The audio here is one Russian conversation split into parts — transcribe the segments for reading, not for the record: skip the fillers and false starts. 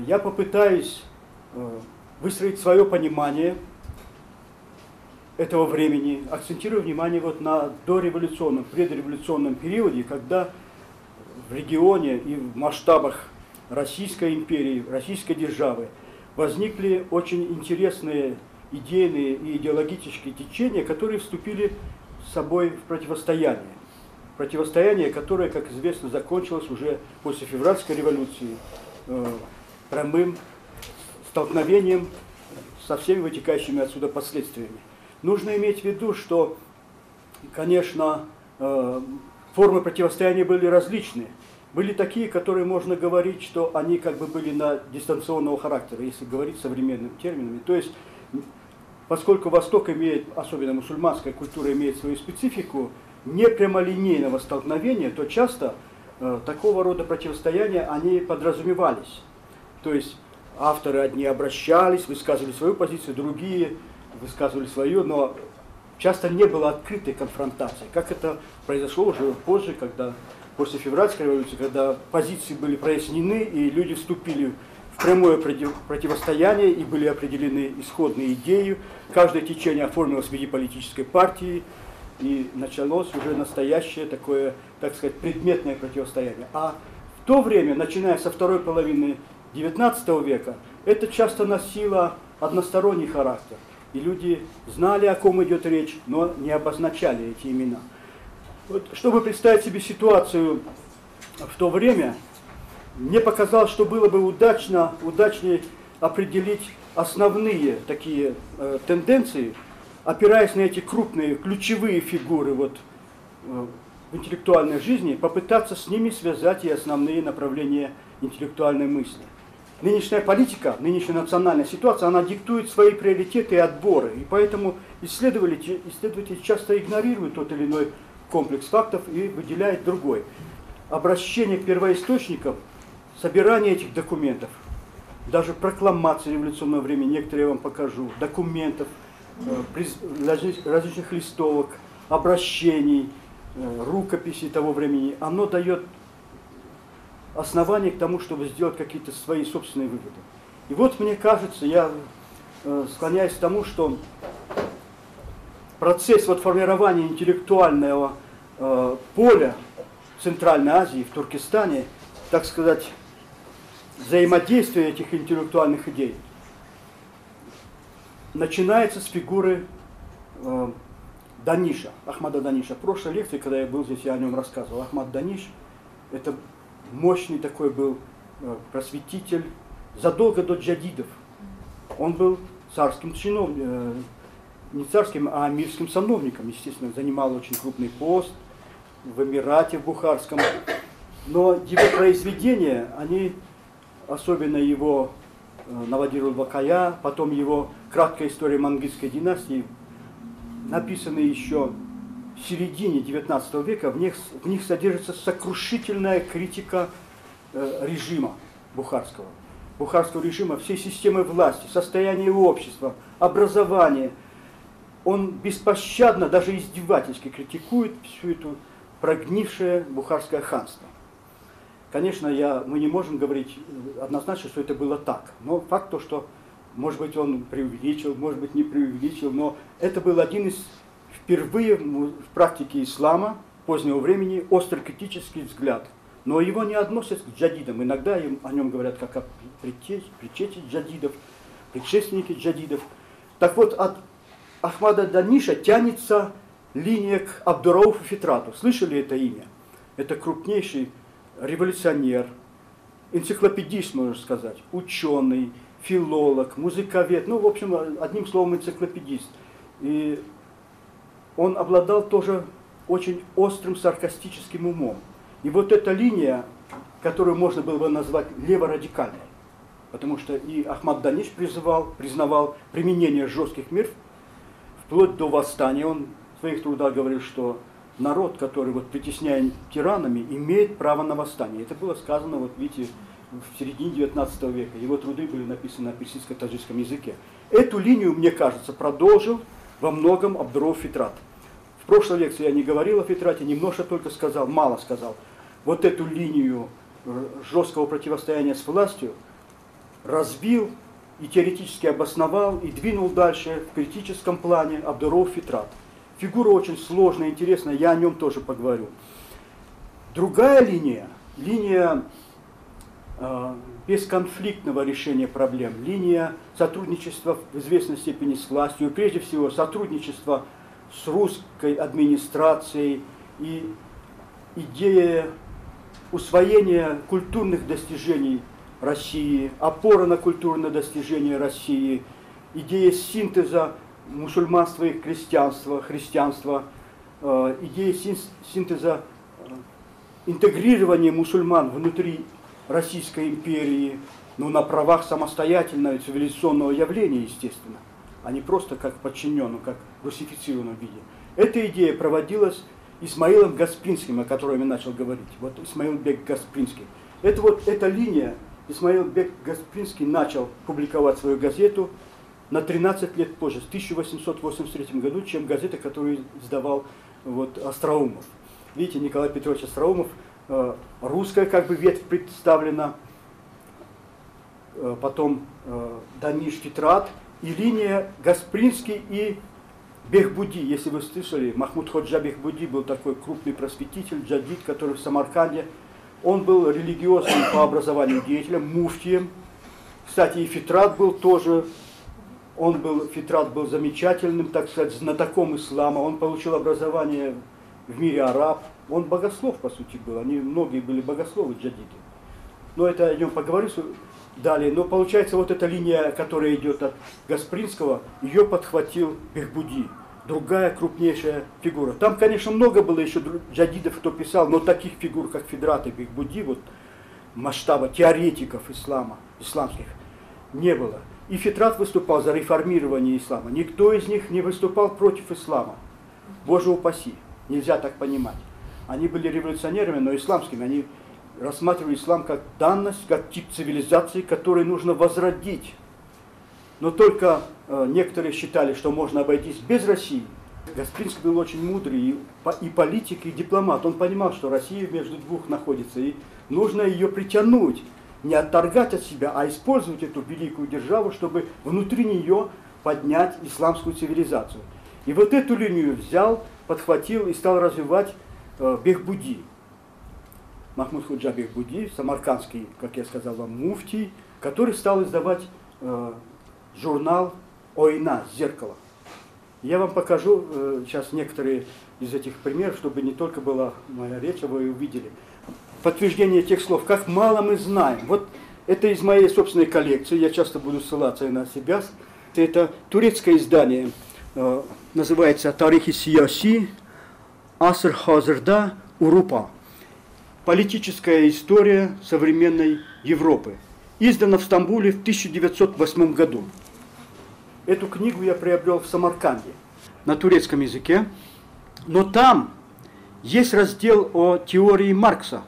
я попытаюсь выстроить свое понимание этого времени, акцентируя внимание вот на дореволюционном, предреволюционном периоде, когда в регионе и в масштабах Российской империи, Российской державы возникли очень интересные идейные и идеологические течения, которые вступили с собой в противостояние. Противостояние, которое, как известно, закончилось уже после февральской революции прямым столкновением со всеми вытекающими отсюда последствиями. Нужно иметь в виду, что, конечно, формы противостояния были различные. Были такие, которые можно говорить, что они как бы были дистанционного характера, если говорить современными терминами. То есть, поскольку Восток имеет, особенно мусульманская культура, имеет свою специфику не прямолинейного столкновения, то часто такого рода противостояния, они подразумевались. То есть, авторы одни обращались, высказывали свою позицию, другие высказывали свою, но часто не было открытой конфронтации, как это произошло уже позже, когда после февральской революции, когда позиции были прояснены и люди вступили в прямое противостояние и были определены исходные идеи, каждое течение оформилось в виде политической партии, и началось уже настоящее такое, так сказать, предметное противостояние. А в то время, начиная со второй половины XIX века, это часто носило односторонний характер. И люди знали, о ком идет речь, но не обозначали эти имена. Вот, чтобы представить себе ситуацию в то время, мне показалось, что было бы удачнее определить основные такие тенденции, опираясь на эти крупные, ключевые фигуры в интеллектуальной жизни, попытаться с ними связать и основные направления интеллектуальной мысли. Нынешняя политика, нынешняя национальная ситуация, она диктует свои приоритеты и отборы. И поэтому исследователи часто игнорируют тот или иной комплекс фактов и выделяют другой. Обращение к первоисточникам, собирание этих документов, даже прокламации революционного времени, некоторые я вам покажу, документов, различных листовок, обращений, рукописей того времени, оно дает основание к тому, чтобы сделать какие-то свои собственные выводы. И вот мне кажется, я склоняюсь к тому, что процесс формирования интеллектуального поля в Центральной Азии, в Туркестане, так сказать, взаимодействие этих интеллектуальных идей начинается с фигуры Даниша, Ахмада Даниша. В прошлой лекции, когда я был здесь, я о нем рассказывал. Ахмад Даниш – это мощный такой был просветитель задолго до джадидов. Он был царским чиновником, не царским, а амирским сановником, естественно, занимал очень крупный пост в Эмирате, в Бухарском. Но его произведения, они, особенно его Навадируль Вакая, потом его краткая история мангитской династии, написаны еще в середине XIX века, в них содержится сокрушительная критика режима бухарского режима, всей системы власти, состояния общества, образования. Он беспощадно, даже издевательски критикует всю эту прогнившее бухарское ханство. Конечно, мы не можем говорить однозначно, что это было так, но факт то, что, может быть, он преувеличил, может быть, не преувеличил, но это был один из впервые в практике ислама позднего времени острый критический взгляд. Но его не относят к джадидам. Иногда о нем говорят как о притчете джадидов, предшественнике джадидов. Так вот, от Ахмада Даниша тянется линия к Абдурауфу Фитрату. Слышали это имя? Это крупнейший революционер, энциклопедист, можно сказать, ученый, филолог, музыковед, в общем, одним словом, энциклопедист. И он обладал тоже очень острым саркастическим умом. И вот эта линия, которую можно было бы назвать леворадикальной, потому что и Ахмад Даниш признавал применение жестких мер вплоть до восстания. Он в своих трудах говорил, что народ, который притесняем тиранами, имеет право на восстание. Это было сказано, видите, в середине XIX века. Его труды были написаны на персидско-таджикском языке. Эту линию, мне кажется, продолжил во многом Абдурауф Фитрат. В прошлой лекции я не говорил о Фитрате, немножко только сказал, мало сказал. Вот эту линию жесткого противостояния с властью развил и теоретически обосновал и двинул дальше в критическом плане Абдуров-Фитрат. Фигура очень сложная, интересная, я о нем тоже поговорю. Другая линия, линия бесконфликтного решения проблем, линия сотрудничества в известной степени с властью, и прежде всего сотрудничества с русской администрацией и идея усвоения культурных достижений России, опора на культурные достижения России, идея синтеза мусульманства и христианства, идея синтеза интегрирования мусульман внутри Российской империи, но на правах самостоятельного цивилизационного явления, естественно, а не просто как подчиненном, как в русифицированном виде. Эта идея проводилась Исмаилом Гаспринским, о котором я начал говорить. Вот Исмаил Бек Гаспринский. Это вот эта линия, Исмаил Бек Гаспринский начал публиковать свою газету на 13 лет позже, в 1883 году, чем газета, которую издавал вот Остроумов. Видите, Николай Петрович Остроумов, русская как бы ветвь представлена, потом Даниш Фитрат, и линия Гаспринский и Бехбуди. Если вы слышали, Махмуд Ходжа Бехбуди был такой крупный просветитель, джадид, который в Самарканде. Он был религиозным по образованию деятелем, муфтием. Кстати, и Фитрат был тоже, Фитрат был замечательным, так сказать, знатоком ислама. Он получил образование в мире араб. Он богослов, по сути, был. Многие были богословы, джадиды. Но это о нем поговорю далее. Но получается, вот эта линия, которая идет от Гаспринского, ее подхватил Бехбуди. Другая крупнейшая фигура. Там, конечно, много было еще джадидов, кто писал, но таких фигур, как Фитрат и Бехбуди, вот масштаба теоретиков ислама, исламских, не было. И Фитрат выступал за реформирование ислама. Никто из них не выступал против ислама. Боже упаси. Нельзя так понимать. Они были революционерами, но исламскими. Они рассматривали ислам как данность, как тип цивилизации, который нужно возродить. Но только некоторые считали, что можно обойтись без России. Гаспринский был очень мудрый и политик, и дипломат. Он понимал, что Россия между двух находится, и нужно ее притянуть, не отторгать от себя, а использовать эту великую державу, чтобы внутри нее поднять исламскую цивилизацию. И вот эту линию взял, подхватил и стал развивать Бехбуди. Махмуд Ходжа Бехбуди, самаркандский, как я сказал вам, муфтий, который стал издавать журнал «Ойна», «Зеркало». Я вам покажу сейчас некоторые из этих примеров, чтобы не только была моя речь, а вы увидели. Подтверждение тех слов, как мало мы знаем. Вот это из моей собственной коллекции, я часто буду ссылаться на себя. Это турецкое издание, называется «Тарихи Сияси Аср Хазырда Урупа». Политическая история современной Европы. Издана в Стамбуле в 1908 году. Эту книгу я приобрел в Самарканде на турецком языке. Но там есть раздел о теории Маркса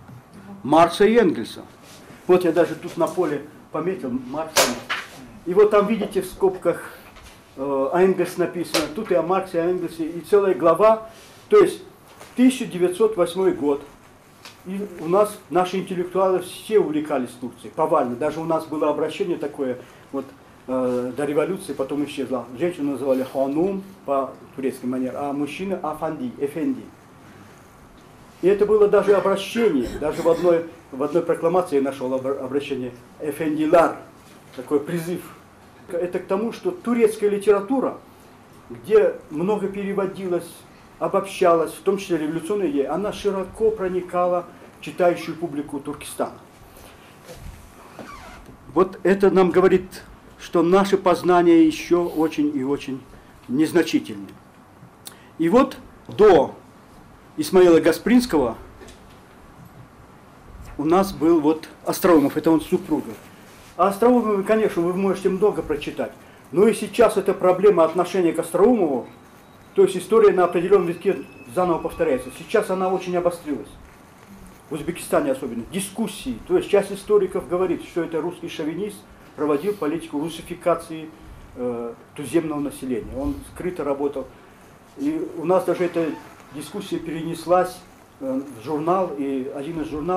и Энгельса. Вот я даже тут на поле пометил Маркса. И вот там видите в скобках Энгельс написано. Тут и о Марксе, и о Энгельсе, и целая глава. То есть 1908 год. И у нас наши интеллектуалы все увлекались Турцией, повально. Даже у нас было обращение такое, вот до революции, потом исчезло. Женщину называли ханум по турецкой манере, а мужчины афанди, эфенди. И это было даже обращение, даже в одной прокламации я нашел обращение эфендилар, такой призыв. Это к тому, что турецкая литература, где много переводилось, обобщалась, в том числе революционная идея, она широко проникала в читающую публику Туркестана. Вот это нам говорит, что наши познания еще очень и очень незначительны. И вот до Исмаила Гаспринского у нас был вот Остроумов, это он супруга. А Остроумову, конечно, вы можете много прочитать, но и сейчас эта проблема отношения к Остроумову, то есть история на определенном витке заново повторяется. Сейчас она очень обострилась. В Узбекистане особенно. Дискуссии. То есть часть историков говорит, что это русский шовинист проводил политику русификации туземного населения. Он скрыто работал. И у нас даже эта дискуссия перенеслась в журнал, и один из журналов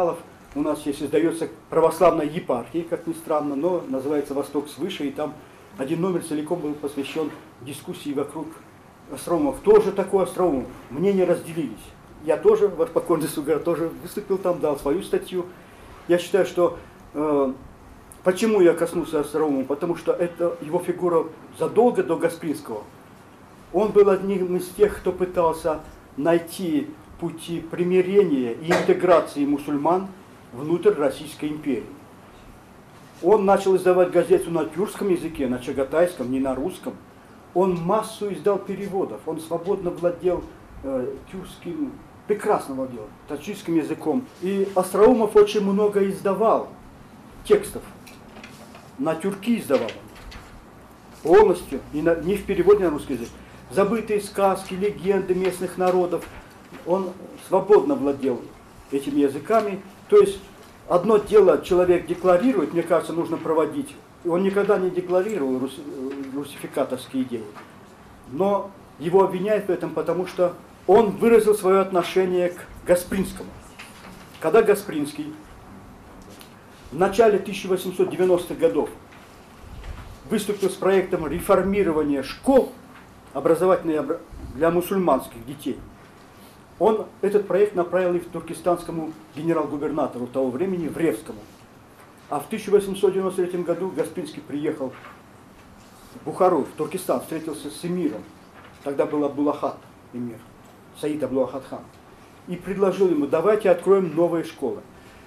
у нас есть, издается православная епархия, как ни странно, но называется «Восток свыше», и там один номер целиком был посвящен дискуссии вокруг Остроумов. Кто же такой Остроумов? Мнения разделились. Я тоже, вот покойный Сугар, тоже выступил там, дал свою статью. Я считаю, что почему я коснулся Остроумова? Потому что это его фигура задолго до Гаспринского. Он был одним из тех, кто пытался найти пути примирения и интеграции мусульман внутрь Российской империи. Он начал издавать газету на тюркском языке, на чагатайском, не на русском. Он массу издал переводов, он свободно владел тюркским, прекрасно владел таджикским языком. И Остроумов очень много издавал текстов. На тюрки издавал он полностью, не в переводе на русский язык. Забытые сказки, легенды местных народов. Он свободно владел этими языками. То есть одно дело человек декларирует, мне кажется, нужно проводить. Он никогда не декларировал русификаторские идеи. Но его обвиняют в этом, потому что он выразил свое отношение к Гаспринскому. Когда Гаспринский в начале 1890-х годов выступил с проектом реформирования школ образовательных для мусульманских детей, он этот проект направил и к туркестанскому генерал-губернатору того времени, Вревскому. А в 1893 году Гаспринский приехал в Бухару, в Туркестан, встретился с эмиром. Тогда был Абдулахат эмир, Саид Абдулахат хан. И предложил ему: давайте откроем новые школы.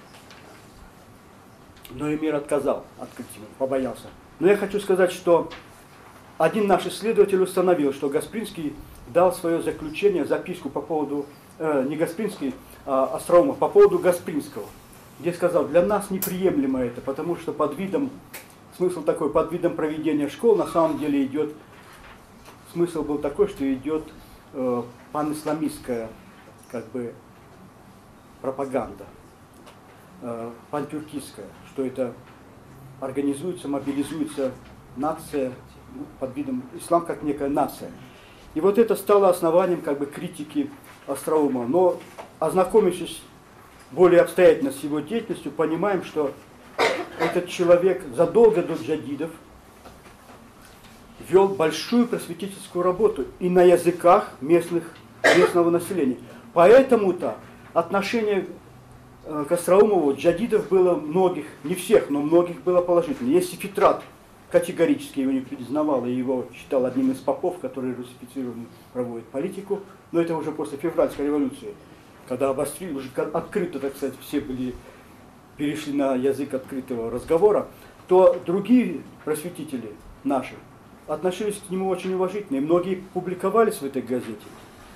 Но эмир отказал открыть ему, побоялся. Но я хочу сказать, что один наш исследователь установил, что Гаспринский дал свое заключение, записку по поводу, не Гаспринский, а Остроумов, по поводу Гаспринского, где сказал: для нас неприемлемо это, потому что под видом, смысл такой, под видом проведения школ на самом деле идет, смысл был такой, что идет панисламистская как бы пропаганда, пантюркистская, что это организуется, мобилизуется нация под видом ислам как некая нация. И вот это стало основанием как бы критики Остроумова. Но ознакомившись более обстоятельно с его деятельностью, понимаем, что этот человек задолго до джадидов вел большую просветительскую работу и на языках местного населения. Поэтому-то отношение к Остроумову джадидов было многих, не всех, но многих было положительно. Если Фитрат категорически его не признавал и его считал одним из попов, который русифицированно проводит политику, но это уже после февральской революции, когда обострили, уже открыто, так сказать, все перешли на язык открытого разговора, то другие просветители наши относились к нему очень уважительно, и многие публиковались в этой газете.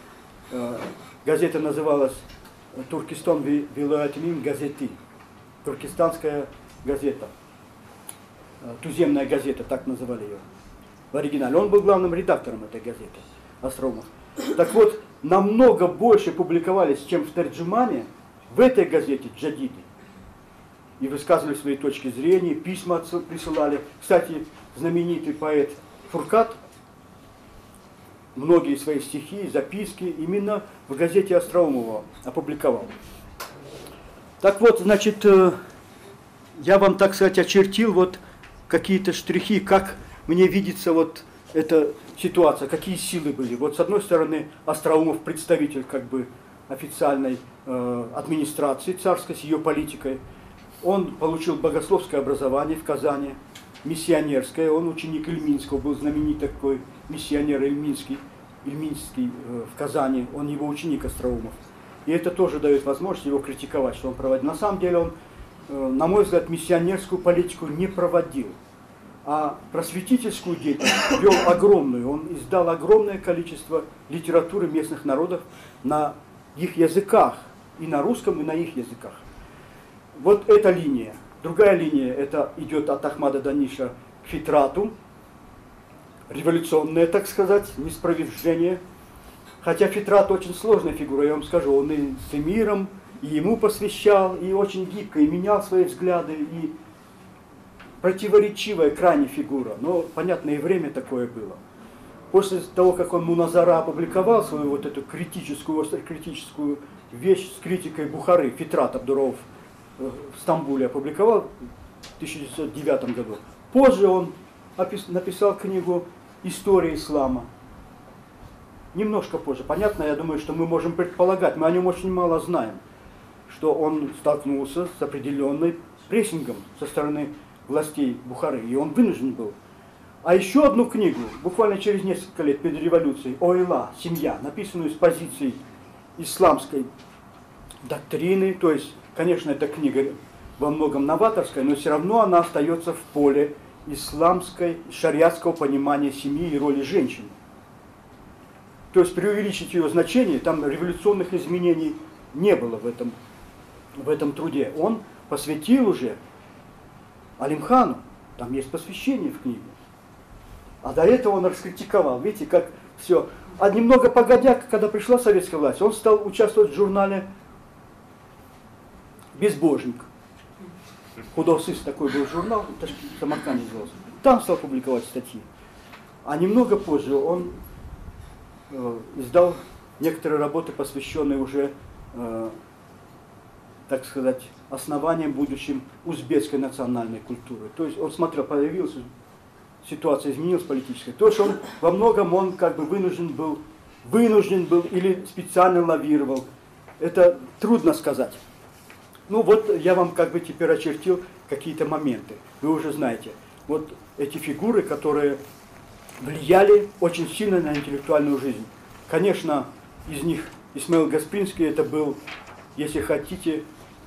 Газета называлась «Туркестан Вилаятмин газети», туркестанская газета, туземная газета, так называли ее в оригинале. Он был главным редактором этой газеты, Остроумов. Так вот, намного больше публиковались, чем в Терджумане, в этой газете джадиды. И высказывали свои точки зрения, письма присылали. Кстати, знаменитый поэт Фуркат многие свои стихи, записки именно в газете Остроумова опубликовал. Так вот, значит, я вам, так сказать, очертил вот какие-то штрихи, как мне видится вот эта ситуация, какие силы были. Вот с одной стороны Остроумов представитель как бы официальной администрации царской с ее политикой. Он получил богословское образование в Казани, миссионерское. Он ученик Ильминского, был знаменитый такой миссионер Ильминский в Казани. Он его ученик Остроумов. И это тоже дает возможность его критиковать, что он проводил. На самом деле он, на мой взгляд, миссионерскую политику не проводил, а просветительскую деятельность вел огромную. Он издал огромное количество литературы местных народов на их языках, и на русском, и на их языках. Вот эта линия. Другая линия, это идет от Ахмада Даниша к Фитрату, революционное, так сказать, неспровержение. Хотя Фитрат очень сложная фигура, я вам скажу, он и с эмиром, и ему посвящал, и очень гибко, и менял свои взгляды, и противоречивая крайне фигура. Но, понятно, и время такое было. После того, как он Муназара опубликовал свою вот эту критическую, острокритическую вещь с критикой Бухары, Фитрат Абдурауф, в Стамбуле опубликовал в 1909 году. Позже он написал книгу «История ислама». Немножко позже. Понятно, я думаю, что мы можем предполагать, мы о нем очень мало знаем, что он столкнулся с определенным прессингом со стороны властей Бухары, и он вынужден был. А еще одну книгу, буквально через несколько лет перед революцией, «Ойла. Семья», написанную с позиции исламской доктрины, то есть, конечно, эта книга во многом новаторская, но все равно она остается в поле исламской, шариатского понимания семьи и роли женщин. То есть преувеличить ее значение, там революционных изменений не было в этом труде. Он посвятил уже Алимхану, там есть посвящение в книге. А до этого он раскритиковал, видите, как все. А немного погодя, когда пришла советская власть, он стал участвовать в журнале «Безбожник». «Худосыс» такой был журнал, в Самарканде назывался. Там стал публиковать статьи. А немного позже он издал некоторые работы, посвященные уже, так сказать, основаниям будущим узбекской национальной культуры. То есть он смотрел, появилась ситуация, изменилась политическая. То есть он во многом он как бы вынужден был или специально лавировал. Это трудно сказать. Ну вот я вам как бы теперь очертил какие-то моменты. Вы уже знаете. Вот эти фигуры, которые влияли очень сильно на интеллектуальную жизнь. Конечно, из них Исмаил Гаспринский это был, если хотите,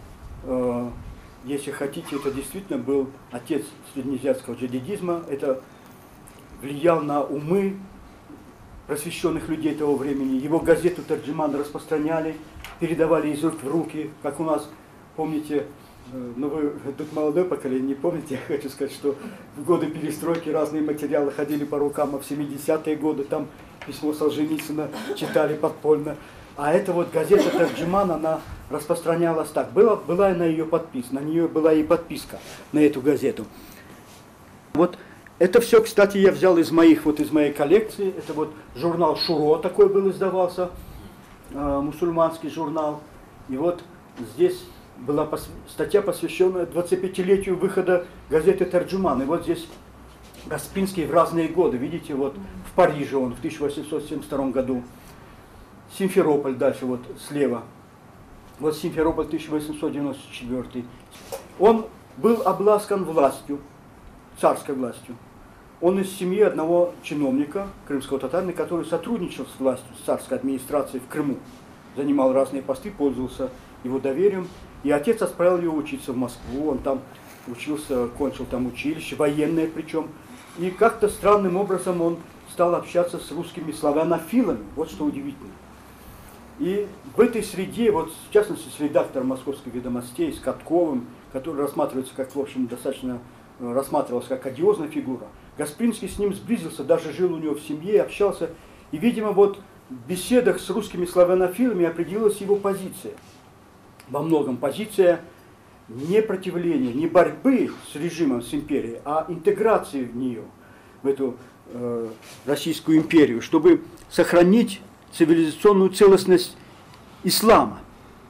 это действительно был отец среднеазиатского джадидизма. Это влиял на умы просвещенных людей того времени. Его газету «Тарджиман» распространяли, передавали из рук в руки, как у нас, помните, ну вы тут молодое поколение, не помните, я хочу сказать, что в годы перестройки разные материалы ходили по рукам, а в 70-е годы там письмо Солженицына читали подпольно. А эта вот газета «Тарджиман», она распространялась так. Была на нее подписана, на нее была и подписка на эту газету. Вот это все, кстати, я взял из моей коллекции. Это вот журнал «Шуро» такой был, издавался, мусульманский журнал. И вот здесь была статья, посвященная 25-летию выхода газеты «Тарджуман». И вот здесь Гаспринский в разные годы. Видите, вот в Париже он в 1872 году. Симферополь дальше, вот слева. Вот Симферополь 1894. Он был обласкан властью, царской властью. Он из семьи одного чиновника, крымского татарина, который сотрудничал с властью, с царской администрацией в Крыму. Занимал разные посты, пользовался его доверием. И отец отправил его учиться в Москву. Он там учился, кончил там училище, военное причем. И как-то странным образом он стал общаться с русскими славянофилами. Вот что удивительно. И в этой среде, вот в частности с редактором «Московских ведомостей», с Катковым, который рассматривается как, в общем, достаточно рассматривался как одиозная фигура, Гаспринский с ним сблизился, даже жил у него в семье, общался. И, видимо, вот в беседах с русскими славянофилами определилась его позиция. Во многом позиция не противления, не борьбы с режимом, с империей, а интеграции в нее, в эту Российскую империю, чтобы сохранить цивилизационную целостность ислама.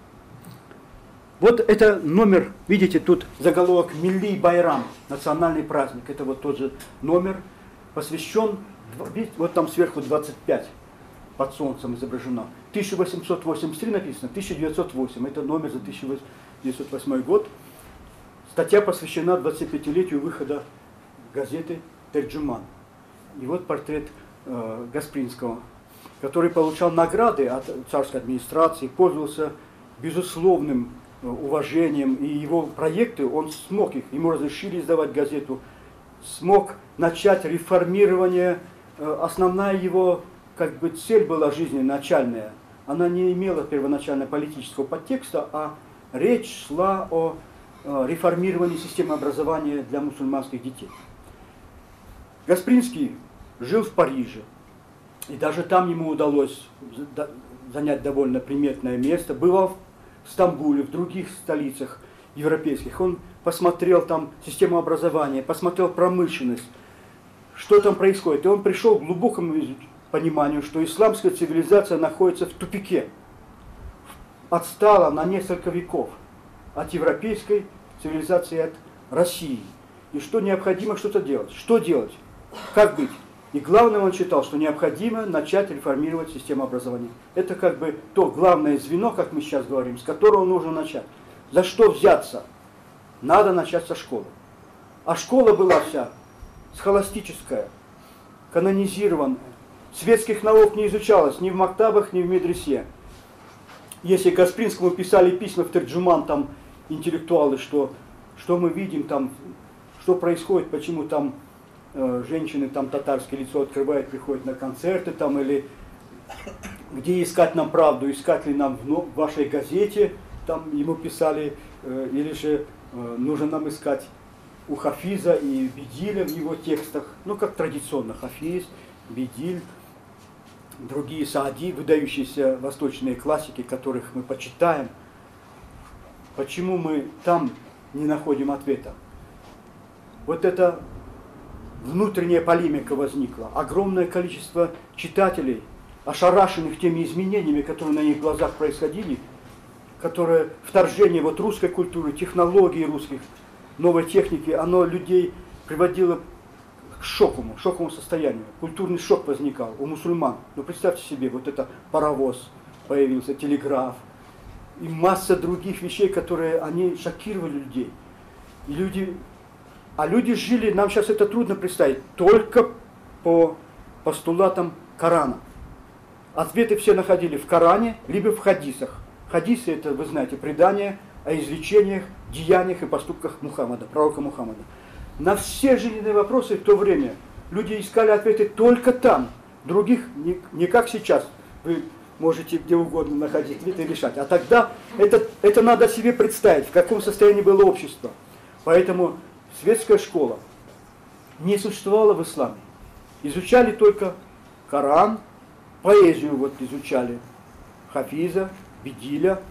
Вот это номер, видите, тут заголовок «Милли Байрам», национальный праздник. Это вот тот же номер, посвящен, видите, вот там сверху 25 под солнцем изображено. 1883 написано, 1908, это номер за 1908 год. Статья посвящена 25-летию выхода газеты «Тарджуман». И вот портрет Гаспринского, который получал награды от царской администрации, пользовался безусловным уважением, и его проекты, он смог их, ему разрешили издавать газету, смог начать реформирование. Основная его как бы цель была жизненная, начальная. Она не имела первоначально политического подтекста, а речь шла о реформировании системы образования для мусульманских детей. Гаспринский жил в Париже, и даже там ему удалось занять довольно приметное место. Бывал в Стамбуле, в других столицах европейских. Он посмотрел там систему образования, посмотрел промышленность, что там происходит. И он пришел к глубокому пониманию, что исламская цивилизация находится в тупике, отстала на несколько веков. от европейской цивилизации, от России. И что необходимо что-то делать. Что делать? Как быть? И главное, он считал, что необходимо начать реформировать систему образования. Это как бы то главное звено, как мы сейчас говорим, с которого нужно начать. За что взяться? Надо начать со школы. А школа была вся схоластическая, канонизированная. Светских наук не изучалось ни в мактабах, ни в медресе. Если Каспринскому писали письма в Терджуман, там, интеллектуалы, что мы видим там, что происходит, почему там женщины там татарское лицо открывают, приходят на концерты там, или где искать нам правду, искать ли нам в вашей газете, там ему писали, или же нужно нам искать у Хафиза и Бедиля в его текстах, ну как традиционно, Хафиз, Бедиль, другие Саади, выдающиеся восточные классики, которых мы почитаем. Почему мы там не находим ответа? Вот это внутренняя полемика возникла. Огромное количество читателей, ошарашенных теми изменениями, которые на их глазах происходили, которые вторжение вот русской культуры, технологий русских, новой техники, оно людей приводило к шоковому состоянию. Культурный шок возникал у мусульман. Ну представьте себе, вот это паровоз появился, телеграф и масса других вещей, которые они шокировали людей. И люди жили, нам сейчас это трудно представить, только по постулатам Корана. Ответы все находили в Коране, либо в хадисах. Хадисы — это, вы знаете, предания о изречениях, деяниях и поступках Мухаммада, пророка Мухаммада. На все жизненные вопросы в то время люди искали ответы только там. Других не как сейчас. Вы можете где угодно находить ответы и решать. А тогда это надо себе представить, в каком состоянии было общество. Поэтому светская школа не существовала в исламе. Изучали только Коран, поэзию вот изучали Хафиза, Бедиля,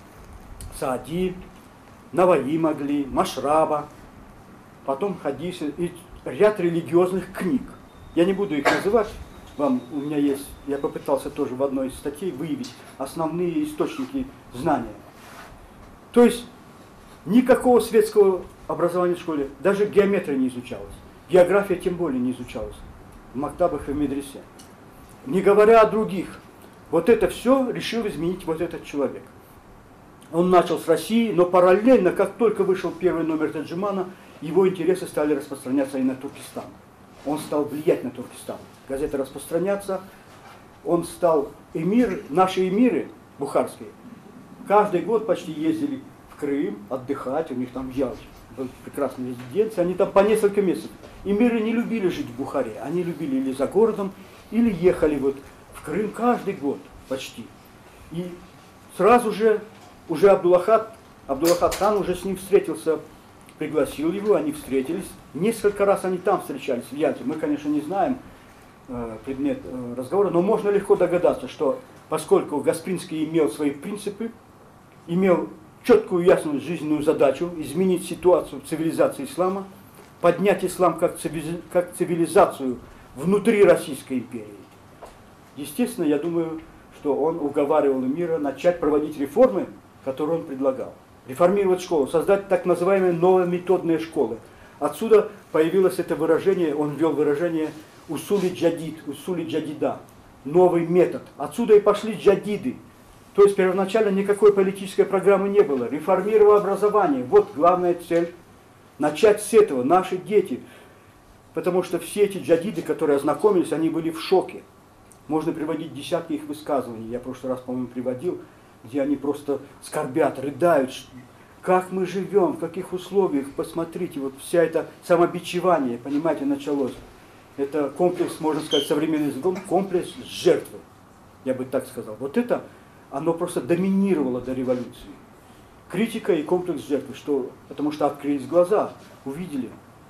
Саади, Наваи могли, Машраба, потом хадисы и ряд религиозных книг. Я не буду их называть вам, у меня есть, я попытался тоже в одной из статей выявить основные источники знания. То есть никакого светского образования в школе, даже геометрия не изучалась, география тем более не изучалась в мактабах и в медресе. Не говоря о других, вот это все решил изменить вот этот человек. Он начал с России, но параллельно, как только вышел первый номер Терджумана, его интересы стали распространяться и на Туркестан. Он стал влиять на Туркестан. Газеты распространяться. Он стал наши эмиры бухарские, каждый год почти ездили в Крым отдыхать, у них там Ялч был прекрасная резиденция, они там по несколько месяцев. Эмиры не любили жить в Бухаре, они любили или за городом, или ехали вот в Крым каждый год почти. И сразу же уже Абдуллахат хан уже с ним встретился, пригласил его, они встретились. Несколько раз они там встречались, в Ялте. Мы, конечно, не знаем предмет разговора, но можно легко догадаться, что поскольку Гаспринский имел свои принципы, имел четкую ясную жизненную задачу изменить ситуацию в цивилизации ислама, поднять ислам как цивилизацию внутри Российской империи. Естественно, я думаю, что он уговаривал эмира начать проводить реформы, которые он предлагал. Реформировать школу, создать так называемые новометодные школы. Отсюда появилось это выражение, он ввел выражение усули джадида, новый метод. Отсюда и пошли джадиды. То есть первоначально никакой политической программы не было. Реформировать образование, вот главная цель. Начать с этого, наши дети. Потому что все эти джадиды, которые ознакомились, они были в шоке. Можно приводить десятки их высказываний. Я в прошлый раз, по-моему, приводил, где они просто скорбят, рыдают. Как мы живем, в каких условиях, посмотрите, вот вся это самобичевание, понимаете, началось. Это комплекс, можно сказать, современным языком, комплекс жертвы, я бы так сказал. Вот это, оно просто доминировало до революции. Критика и комплекс жертвы, потому что открылись глаза, увидели.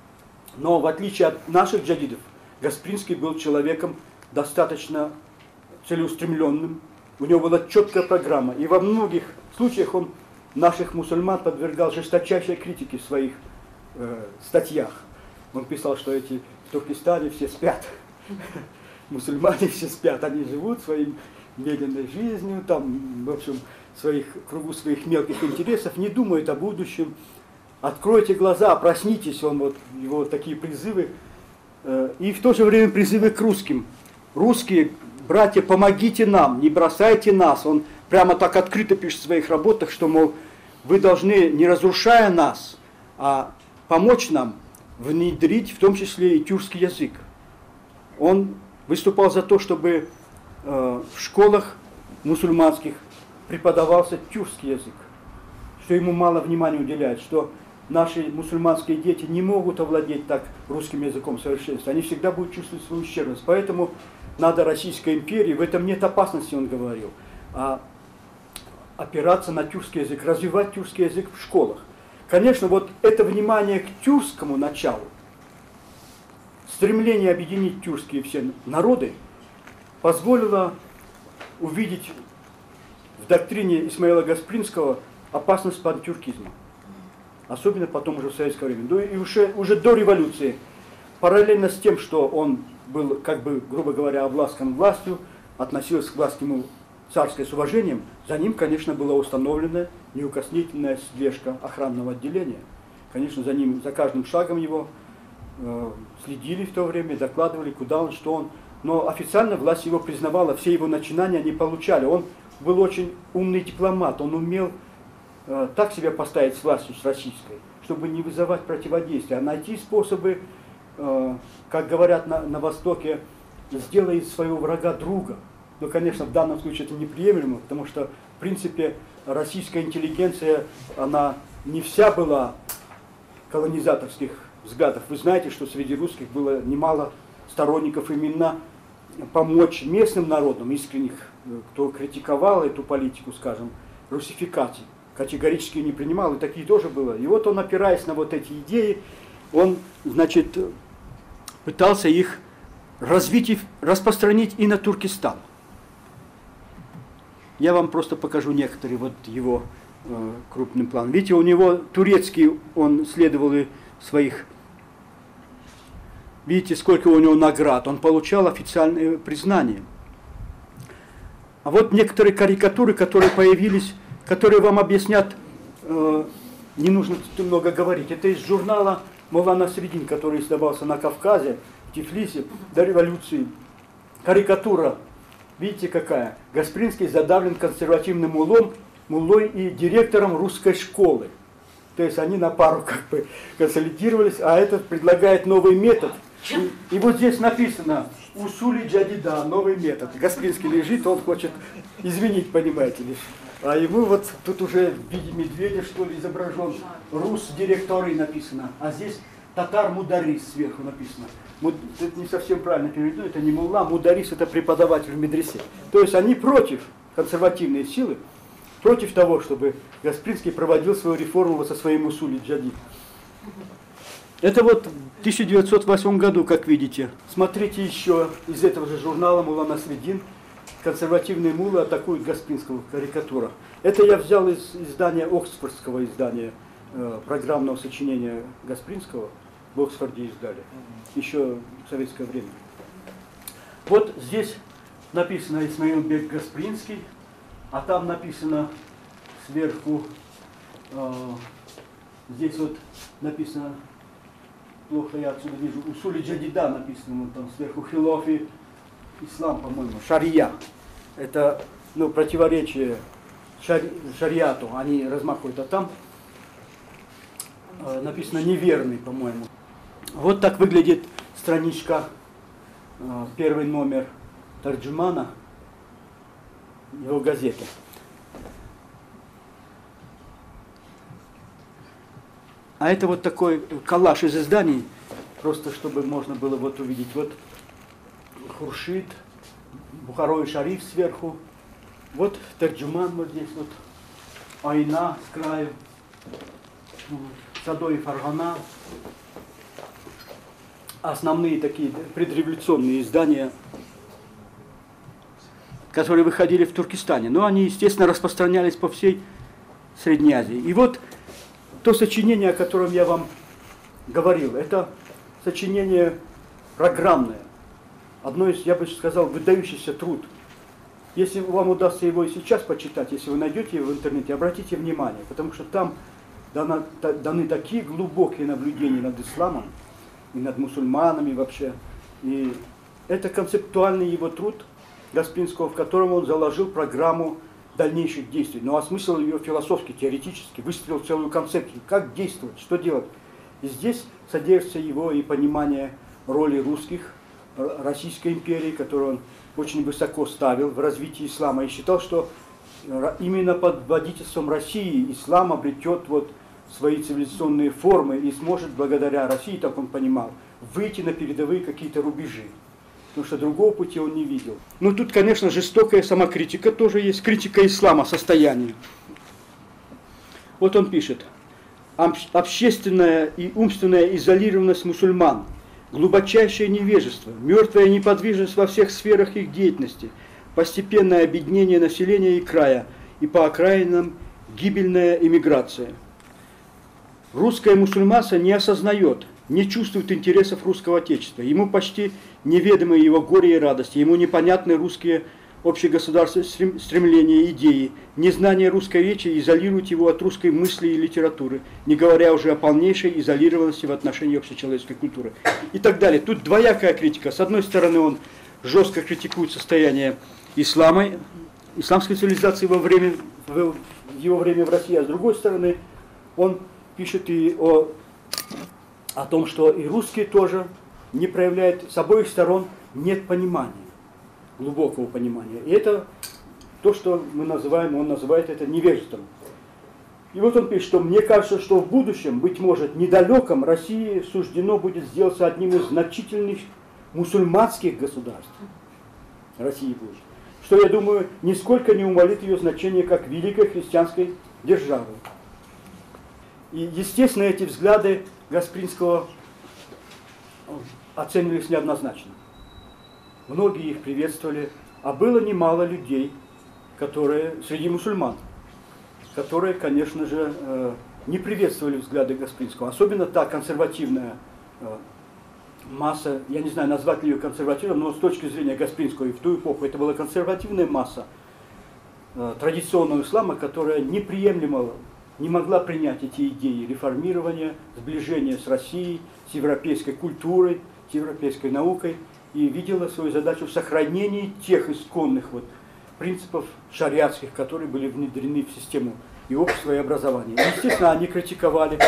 Но в отличие от наших джадидов, Гаспринский был человеком достаточно целеустремленным, у него была четкая программа, и во многих случаях он наших мусульман подвергал жесточайшей критике в своих статьях. Он писал, что эти в Туркестане все спят, мусульмане все спят, они живут своим медленной жизнью, там, в общем, кругу своих мелких интересов, не думает о будущем. Откройте глаза, проснитесь, его такие призывы. И в то же время призывы к русским. Русские, братья, помогите нам, не бросайте нас. Он прямо так открыто пишет в своих работах, что, мол, вы должны, не разрушая нас, а помочь нам внедрить в том числе и тюркский язык. Он выступал за то, чтобы в школах мусульманских преподавался тюркский язык, что ему мало внимания уделяют, что наши мусульманские дети не могут овладеть так русским языком в совершенстве, они всегда будут чувствовать свою ущербность. Поэтому надо Российской империи, в этом нет опасности, он говорил, а опираться на тюркский язык, развивать тюркский язык в школах. Конечно, вот это внимание к тюркскому началу, стремление объединить тюркские все народы, позволило увидеть в доктрине Исмаила Гаспринского опасность пантюркизма. Особенно потом уже в советское время. Ну и уже до революции, параллельно с тем, что он был, как бы, грубо говоря, обласкан властью, относился к власти ему царской с уважением, за ним, конечно, была установлена неукоснительная слежка охранного отделения. Конечно, за ним, за каждым шагом его следили в то время, докладывали, куда он, что он. Но официально власть его признавала, все его начинания они получали. Он был очень умный дипломат, он умел так себя поставить с властью, с российской, чтобы не вызывать противодействия, а найти способы, как говорят на Востоке, сделай из своего врага друга. Но, конечно, в данном случае это неприемлемо, потому что, в принципе, российская интеллигенция, она не вся была колонизаторских взглядов. Вы знаете, что среди русских было немало сторонников именно помочь местным народам, искренних, кто критиковал эту политику, скажем, русификации. Категорически не принимал, и такие тоже было. И вот он, опираясь на вот эти идеи, он, значит, пытался их развить и распространить и на Туркестан. Я вам просто покажу некоторые вот его крупным планом. Видите, у него турецкий, он следовал и своих... Видите, сколько у него наград. Он получал официальное признание. А вот некоторые карикатуры, которые появились, которые вам объяснят, не нужно много говорить. Это из журнала «Мулла Насреддин», который издавался на Кавказе, в Тифлисе, до революции. Карикатура, видите какая? Гаспринский задавлен консервативным муллой и директором русской школы. То есть они на пару как бы консолидировались, а этот предлагает новый метод. И вот здесь написано «Усули джадида», новый метод. Гаспринский лежит, он хочет извинить, понимаете ли. А ему вот тут уже в виде медведя, что ли, изображен. Рус директоры написано, а здесь татар мударис сверху написано. Это не совсем правильно переведено, это не мулла, мударис это преподаватель в медресе. То есть они против, консервативные силы, против того, чтобы Гаспринский проводил свою реформу вот со своим усули джадид. Это вот в 1908 году, как видите. Смотрите еще из этого же журнала «Мулла Насреддин». Консервативные муллы атакуют Гаспринского в карикатурах. Это я взял из издания, оксфордского издания, программного сочинения Гаспринского. В Оксфорде издали. Еще в советское время. Вот здесь написано Исмаилбек Гаспринский, а там написано сверху, здесь вот написано, плохо я отсюда вижу, Усули джадида написано, вот там сверху Хилофи, ислам, по-моему, шария. Это, ну, противоречие шариату, они размахивают, а там написано неверный, по-моему. Вот так выглядит страничка, первый номер Тарджумана, его газеты. А это вот такой коллаж из изданий, просто чтобы можно было вот увидеть. Вот Хуршид, Бухарой Шариф сверху, вот Тарджуман вот здесь вот, Айна с краю, Садой Фаргана. Основные такие предреволюционные издания, которые выходили в Туркестане. Но они, естественно, распространялись по всей Средней Азии. И вот то сочинение, о котором я вам говорил, это сочинение программное. Одно из, я бы сказал, выдающийся труд Если вам удастся его и сейчас почитать, если вы найдете его в интернете, обратите внимание, потому что там даны такие глубокие наблюдения над исламом и над мусульманами вообще. И это концептуальный его труд Гаспринского, в котором он заложил программу дальнейших действий, но осмыслил ее философски, теоретически, выстроил целую концепцию, как действовать, что делать. И здесь содержится его и понимание роли русских, Российской империи, которую он очень высоко ставил в развитии ислама, и считал, что именно под водительством России ислам обретет вот свои цивилизационные формы и сможет благодаря России, так он понимал, выйти на передовые какие-то рубежи. Потому что другого пути он не видел. Ну тут, конечно, жестокая самокритика тоже есть, критика ислама, состояния. Вот он пишет: общественная и умственная изолированность мусульман, глубочайшее невежество, мертвая неподвижность во всех сферах их деятельности, постепенное обеднение населения и края, и по окраинам гибельная эмиграция. Русское мусульманство не осознает, не чувствует интересов русского отечества. Ему почти неведомы его горе и радости, ему непонятны русские общегосударственные стремления, идеи. Незнание русской речи изолирует его от русской мысли и литературы, не говоря уже о полнейшей изолированности в отношении общечеловеческой культуры. И так далее. Тут двоякая критика. С одной стороны, он жестко критикует состояние ислама, исламской цивилизации в его время в России, а с другой стороны, он пишет и о том, что и русские тоже не проявляют, с обоих сторон нет понимания, глубокого понимания. И это то, что мы называем, он называет это невежеством. И вот он пишет, что мне кажется, что в будущем, быть может, недалеком, России суждено будет сделаться одним из значительных мусульманских государств. России будет. Что, я думаю, нисколько не умалит ее значение как великой христианской державы. И, естественно, эти взгляды Гаспринского оценивались неоднозначно. Многие их приветствовали, а было немало людей, которые, среди мусульман, которые, конечно же, не приветствовали взгляды Гаспринского. Особенно та консервативная масса, я не знаю, назвать ли ее консервативной, но с точки зрения Гаспринского и в ту эпоху это была консервативная масса традиционного ислама, которая неприемлемо не могла принять эти идеи реформирования, сближения с Россией, с европейской культурой, с европейской наукой, и видела свою задачу в сохранении тех исконных принципов шариатских, которые были внедрены в систему и общества, и образования. И, естественно, они критиковали,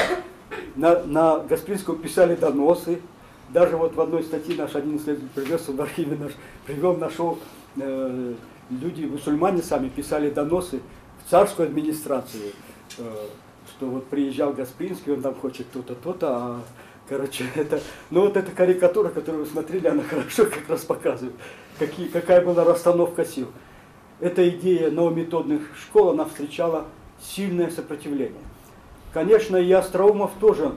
на Гаспринского писали доносы. Даже вот в одной статье наш один исследователь привез в архиве нашел, люди, мусульмане сами писали доносы в царскую администрацию, что вот приезжал Гаспринский, он там хочет то-то, то-то, короче, это, ну вот эта карикатура, которую вы смотрели, она хорошо как раз показывает, какая была расстановка сил. Эта идея новометодных школ, она встречала сильное сопротивление. Конечно, и Остроумов тоже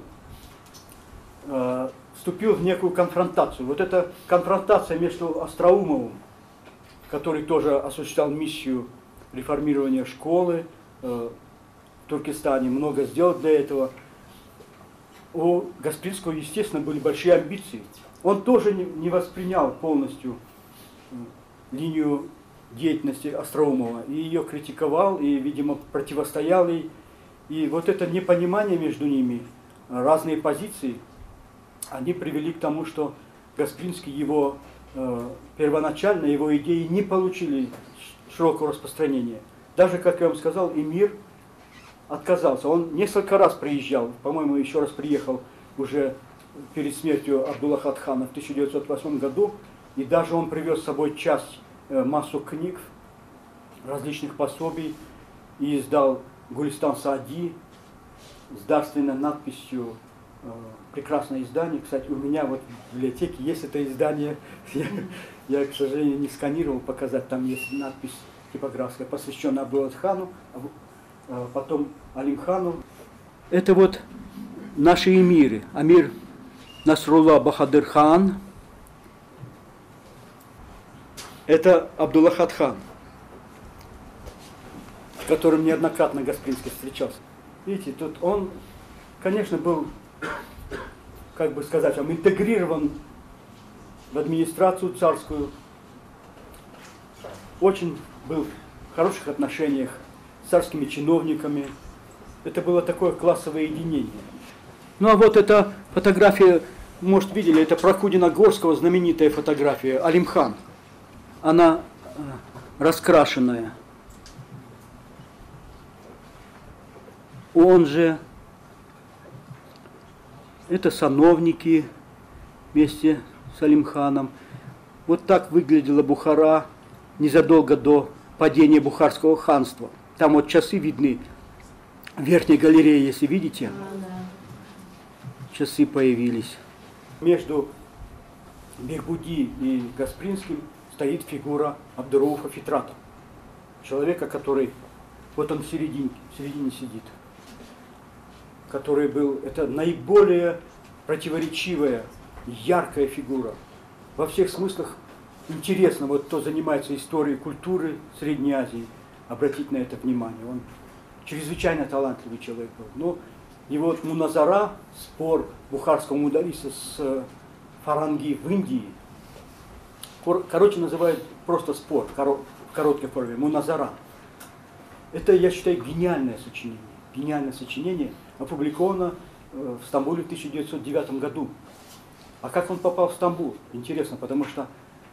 вступил в некую конфронтацию. Вот эта конфронтация между Остроумовым, который тоже осуществлял миссию реформирования школы в Туркестане, много сделал для этого. У Гаспринского, естественно, были большие амбиции. Он тоже не воспринял полностью линию деятельности Остроумова, и ее критиковал, и, видимо, противостоял ей. И вот это непонимание между ними, разные позиции, они привели к тому, что Гаспринский, его первоначально, его идеи не получили широкого распространения. Даже, как я вам сказал, эмир отказался. Он несколько раз приезжал, по-моему, еще раз приехал уже перед смертью Абдуллахат-хана в 1908 году, и даже он привез с собой массу книг, различных пособий, и издал Гулистан Саади с дарственной надписью, прекрасное издание. Кстати, у меня вот в библиотеке есть это издание, я, к сожалению, не сканировал показать, там есть надпись типографская, посвященная Абдуллахат-хану, потом Алим-хану. Это вот наши эмиры. Амир Насрулла Бахадыр-хан, это Абдуллахат-хан, с которым неоднократно Гаспринский встречался. Видите, тут он, конечно, был, как бы сказать, интегрирован в администрацию царскую. Очень был в хороших отношениях с царскими чиновниками. Это было такое классовое единение. Ну а вот эта фотография, может, видели, это Прокудина-Горского знаменитая фотография, Алимхан. Она раскрашенная. Он же, это сановники вместе с Алимханом. Вот так выглядела Бухара незадолго до падения Бухарского ханства. Там вот часы видны в верхней галерее, если видите. Часы появились. Между Бехбуди и Гаспринским стоит фигура Абдурауфа Фитрата. Человека, который, вот он в середине сидит. Который был, это наиболее противоречивая, яркая фигура. Во всех смыслах интересно, вот кто занимается историей культуры Средней Азии, обратить на это внимание. Он чрезвычайно талантливый человек был. Но его вот Муназара, спор бухарского мудариса с Фаранги в Индии, короче называют просто спор, в короткой форме, Муназара. Это, я считаю, гениальное сочинение. Гениальное сочинение, опубликовано в Стамбуле в 1909 году. А как он попал в Стамбул? Интересно, потому что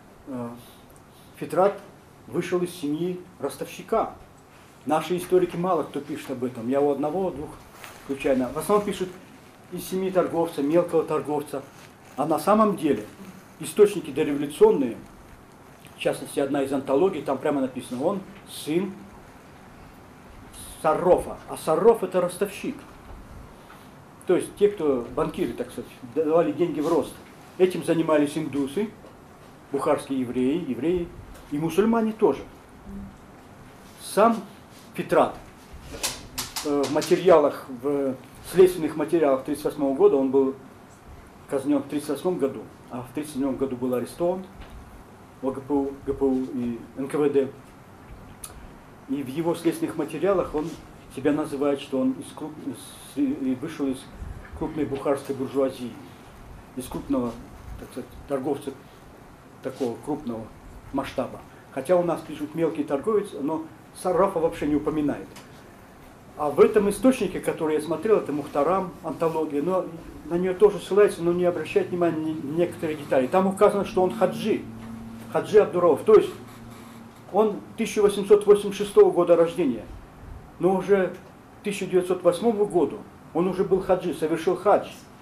Фитрат вышел из семьи ростовщика. Наши историки мало кто пишет об этом. Я у одного-двух случайно. В основном пишут из семьи торговца, мелкого торговца. А на самом деле источники дореволюционные, в частности, одна из антологий, там прямо написано, он сын Саррофа. А Сарроф это ростовщик. То есть те, кто банкиры, так сказать, давали деньги в рост. Этим занимались индусы, бухарские евреи и мусульмане тоже. Сам Фитрат в материалах, в следственных материалах 1938 года, он был казнен в 1938 году, а в 1937 году был арестован в ГПУ и НКВД. И в его следственных материалах он себя называет, что он вышел из крупной бухарской буржуазии, из крупного, так сказать, торговца такого крупного масштаба. Хотя у нас пишут мелкий торговец, но Саррафа вообще не упоминает. А в этом источнике, который я смотрел, это Мухтарам, антология, но на нее тоже ссылается, но не обращает внимания на некоторые детали. Там указано, что он хаджи Абдурауф, то есть он 1886 года рождения, но уже к 1908 году он уже был хаджи, совершил хадж.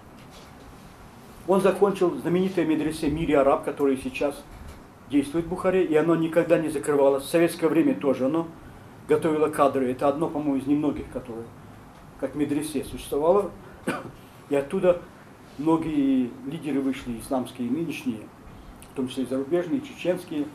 Он закончил знаменитое медресе Мири Араб, которое сейчас действует в Бухаре, и оно никогда не закрывалось. В советское время тоже оно готовило кадры. Это одно, по-моему, из немногих, которое как медресе существовало. И оттуда многие лидеры вышли, исламские и нынешние, в том числе и зарубежные, чеченские.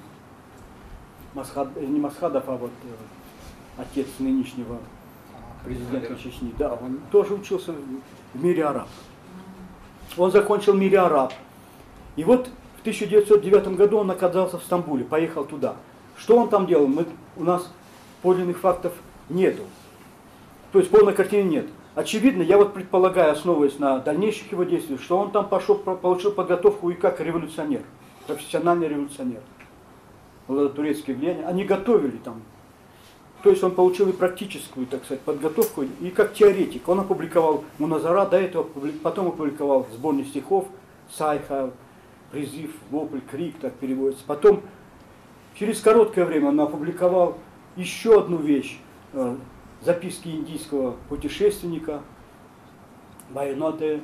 Не Масхадов, а вот отец нынешнего президента Чечни. Да, он тоже учился в Мире Араб. Он закончил Мире Араб. И вот в 1909 году он оказался в Стамбуле, поехал туда. Что он там делал? У нас подлинных фактов нету. То есть полной картины нет. Очевидно, я вот предполагаю, основываясь на дальнейших его действиях, что он там получил подготовку и как революционер, профессиональный революционер. Турецкие влияния, они готовили там. То есть он получил и практическую, так сказать, подготовку, и как теоретик. Он опубликовал Муназара, до этого потом опубликовал сборник стихов, Сайха, призыв, вопль, крик, так переводится. Потом, через короткое время, он опубликовал еще одну вещь, записки индийского путешественника, Байноте,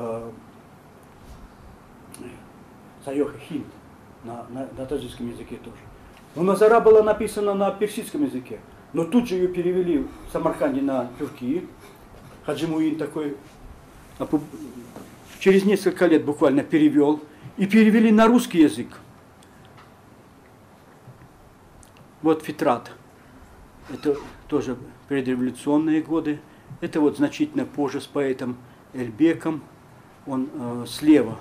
Сайоха Хинд, на таджикском языке тоже. Муназара была написана на персидском языке, но тут же ее перевели в Самарканде на тюрки. Хаджи Муин такой через несколько лет буквально перевел, и перевели на русский язык. Вот Фитрат. Это тоже предреволюционные годы. Это вот значительно позже с поэтом Эльбеком. Он слева.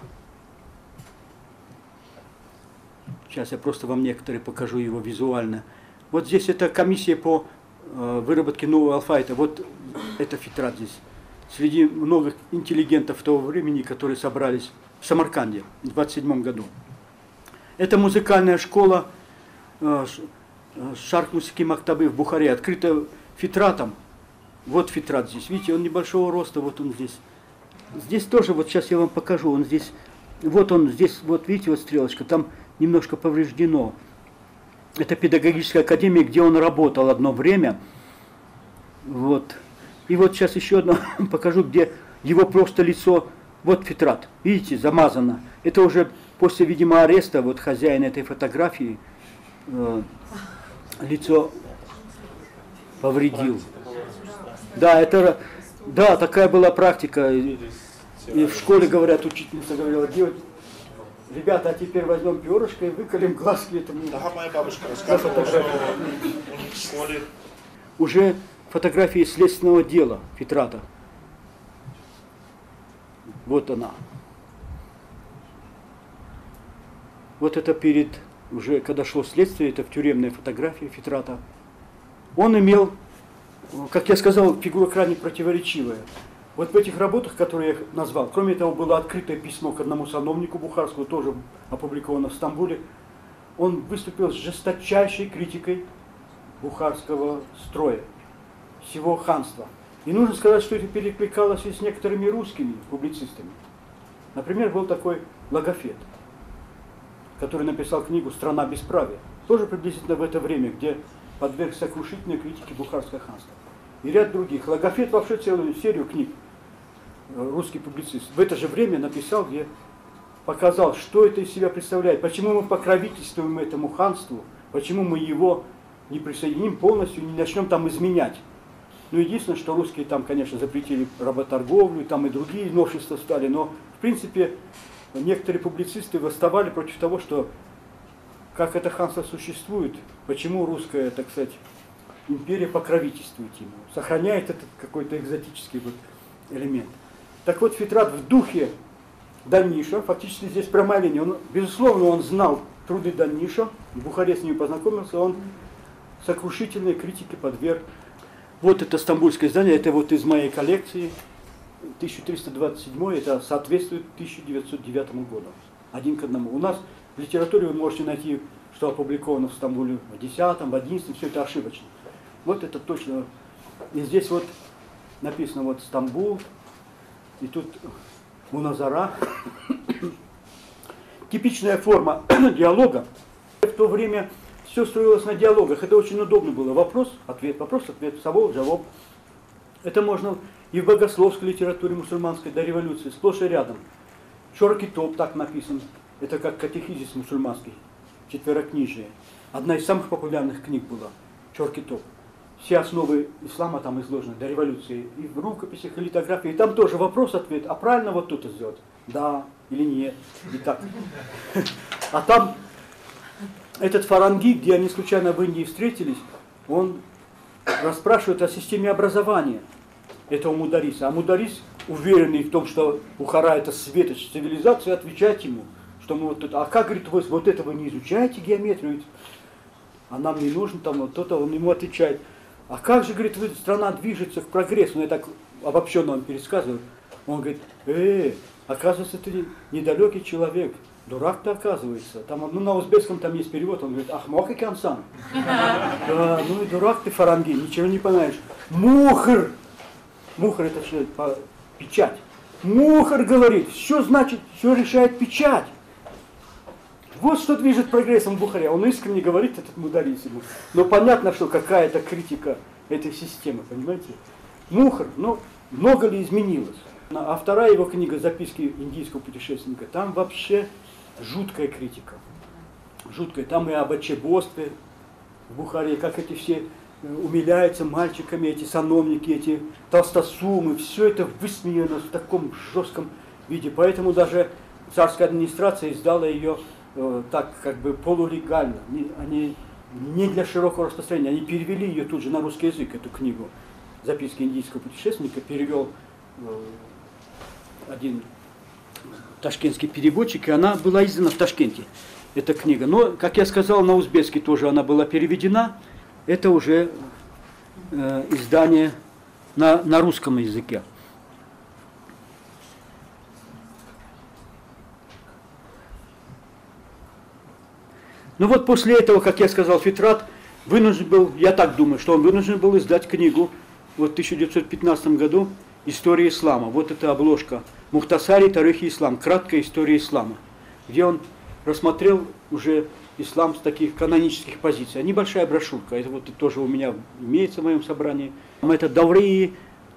Сейчас я просто вам некоторые покажу его визуально. Вот здесь это комиссия по выработке нового алфавита. Вот это Фитрат здесь. Среди многих интеллигентов того времени, которые собрались в Самарканде в 1927 году. Это музыкальная школа Шарх Мусики Мактабы в Бухаре, открыта Фитратом. Вот Фитрат здесь, видите, он небольшого роста, вот он здесь. Здесь тоже, вот сейчас я вам покажу, он здесь, вот видите, вот стрелочка, там немножко повреждено. Это педагогическая академия, где он работал одно время. Вот. И вот сейчас еще одно покажу, где его просто лицо, вот Фитрат, видите, замазано. Это уже после, видимо, ареста, вот хозяин этой фотографии лицо повредил. Да, такая была практика. И в школе, говорят, учительница говорила, ребята, а теперь возьмем перышко и выколем глазки этому. Да, моя бабушка рассказывала, что у них в школе... Уже фотографии следственного дела Фитрата. Вот она. Вот это уже когда шло следствие, это тюремная фотография Фитрата. Он имел, как я сказал, фигура крайне противоречивая. Вот в этих работах, которые я назвал, кроме того, было открытое письмо к одному сановнику бухарскому, тоже опубликовано в Стамбуле. Он выступил с жесточайшей критикой бухарского строя, всего ханства. И нужно сказать, что это перекликалось и с некоторыми русскими публицистами. Например, был такой Логофет, который написал книгу «Страна бесправия», тоже приблизительно в это время, где подверг сокрушительной критике бухарское ханство. И ряд других. Логофет вообще целую серию книг, русский публицист, в это же время написал, где показал, что это из себя представляет, почему мы покровительствуем этому ханству, почему мы его не присоединим полностью, не начнем там изменять. Ну, единственное, что русские там, конечно, запретили работорговлю, там и другие новшества стали, но, в принципе, некоторые публицисты восставали против того, что как это ханство существует, почему русская, так сказать, империя покровительствует ему, сохраняет этот какой-то экзотический вот элемент. Так вот, Фитрат в духе Даниша, фактически здесь прямая линия, безусловно, он знал труды Даниша, в Бухаре с ним познакомился, он сокрушительной критике подверг. Вот это стамбульское издание, это вот из моей коллекции, 1327, это соответствует 1909 году, 1 к 1. У нас в литературе вы можете найти, что опубликовано в Стамбуле в 10, в 11, все это ошибочно. Вот это точно. И здесь вот написано вот Стамбул, и тут Муназара. Типичная форма диалога. В то время все строилось на диалогах. Это очень удобно было. Вопрос-ответ, совол-жавоб. Это можно и в богословской литературе мусульманской до революции, сплошь и рядом. Чор-Китоб так написан. Это как катехизис мусульманский, четверокнижие. Одна из самых популярных книг была Чор-Китоб. Все основы ислама там изложены до революции. И в рукописях, и литографии. И там тоже вопрос-ответ. А правильно вот тут сделать? Да или нет? И так. А там этот Фаранги, где они случайно в Индии встретились, он расспрашивает о системе образования этого Мудариса. А Мударис, уверенный в том, что Бухара это светоч цивилизации, отвечает ему, что мы вот тут, а как, говорит, вы вот это вы не изучаете геометрию, а нам не нужно там вот то-то, он ему отвечает. А как же, говорит, страна движется к прогрессу? Ну, я так обобщенно вам пересказываю. Он говорит, оказывается, ты недалекий человек. Дурак-то оказывается. Там, ну, на узбекском там есть перевод, он говорит, ахмак и кансан. Да, ну и дурак ты, Фаранги, ничего не понимаешь. Мухр! Мухр это что? Печать. Мухр говорит, все значит, все решает печать. Вот что движет прогрессом в Бухаре. Он искренне говорит, этот Мударис ему. Но понятно, что какая-то критика этой системы, понимаете? Мухр, но много ли изменилось? А вторая его книга «Записки индийского путешественника», там вообще жуткая критика. Жуткая. Там и об Ачебостве в Бухаре, как эти все умиляются мальчиками, эти сановники, эти толстосумы, все это высмеяно в таком жестком виде. Поэтому даже царская администрация издала ее так как бы полулегально, они не для широкого распространения, они перевели ее тут же на русский язык, эту книгу «Записки индийского путешественника», перевел один ташкентский переводчик, и она была издана в Ташкенте, эта книга. Но, как я сказал, на узбекский тоже она была переведена, это уже издание на русском языке. Ну вот после этого, как я сказал, Фитрат вынужден был, я так думаю, что он вынужден был издать книгу вот в 1915 году «История ислама». Вот эта обложка «Мухтасари Тарихи Ислам», краткая история ислама, где он рассмотрел уже ислам с таких канонических позиций. Небольшая брошюрка, это вот тоже у меня имеется в моем собрании. Это «Даври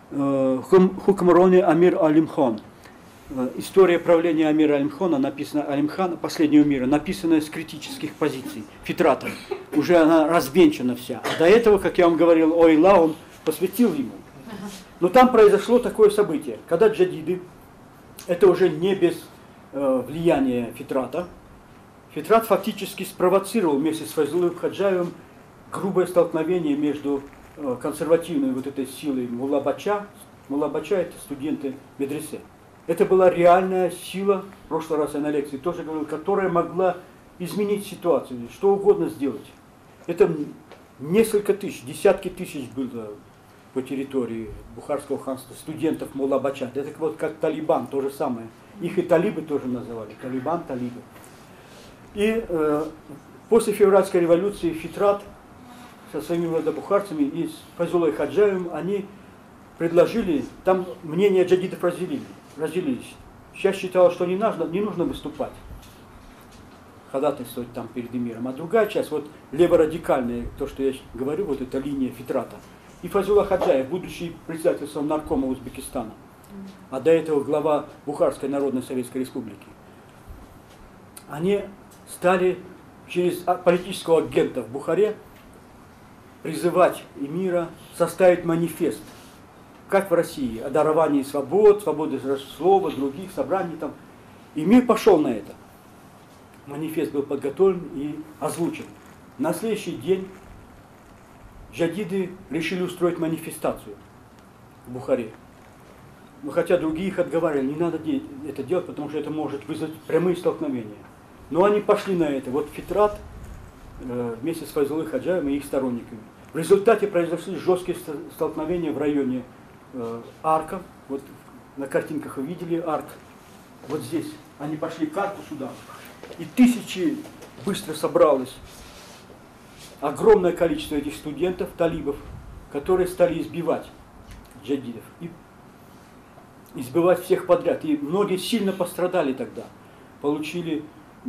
Хукмрони Амир Алим-хан». История правления Амира Алим-хана, написана Алим-хана, последнего мира, написанная с критических позиций, фитратов. Уже она развенчана вся. А до этого, как я вам говорил, Ойла он посвятил ему. Но там произошло такое событие, когда джадиды, это уже не без влияния фитрата, фитрат фактически спровоцировал вместе с Файзуллой Хаджаевым грубое столкновение между консервативной вот этой силой Мулла Бача. Мулла Бача это студенты медресе. Это была реальная сила, в прошлый раз я на лекции тоже говорил, которая могла изменить ситуацию, что угодно сделать. Это несколько тысяч, десятки тысяч было по территории Бухарского ханства студентов Мулла Бача. Это вот как Талибан, то же самое. Их и талибы тоже называли. Талибан, талибы. И после февральской революции фитрат со своими владобухарцами и с Файзуллой Хаджаевым они предложили, там мнения джадидов разделились. Сейчас считалось, что не нужно выступать, ходатайствовать там перед эмиром. А другая часть, вот леворадикальная, то, что я говорю, вот эта линия фитрата. И Файзулла Хаджаев, будущий председателем наркома Узбекистана, а до этого глава Бухарской Народной Советской Республики, они стали через политического агента в Бухаре призывать эмира составить манифест, как в России, о даровании свобод, свободы слова, других собраний там. И мир пошел на это. Манифест был подготовлен и озвучен. На следующий день джадиды решили устроить манифестацию в Бухаре. Но хотя другие их отговаривали, не надо это делать, потому что это может вызвать прямые столкновения. Но они пошли на это. Вот фитрат вместе с Файзуллой Хаджаевым и их сторонниками. В результате произошли жесткие столкновения в районе арка. Вот на картинках вы видели арк. Вот здесь. Они пошли к арку сюда. И тысячи быстро собралось. Огромное количество этих студентов, талибов, которые стали избивать джадидов. И избивать всех подряд. И многие сильно пострадали тогда. Получили,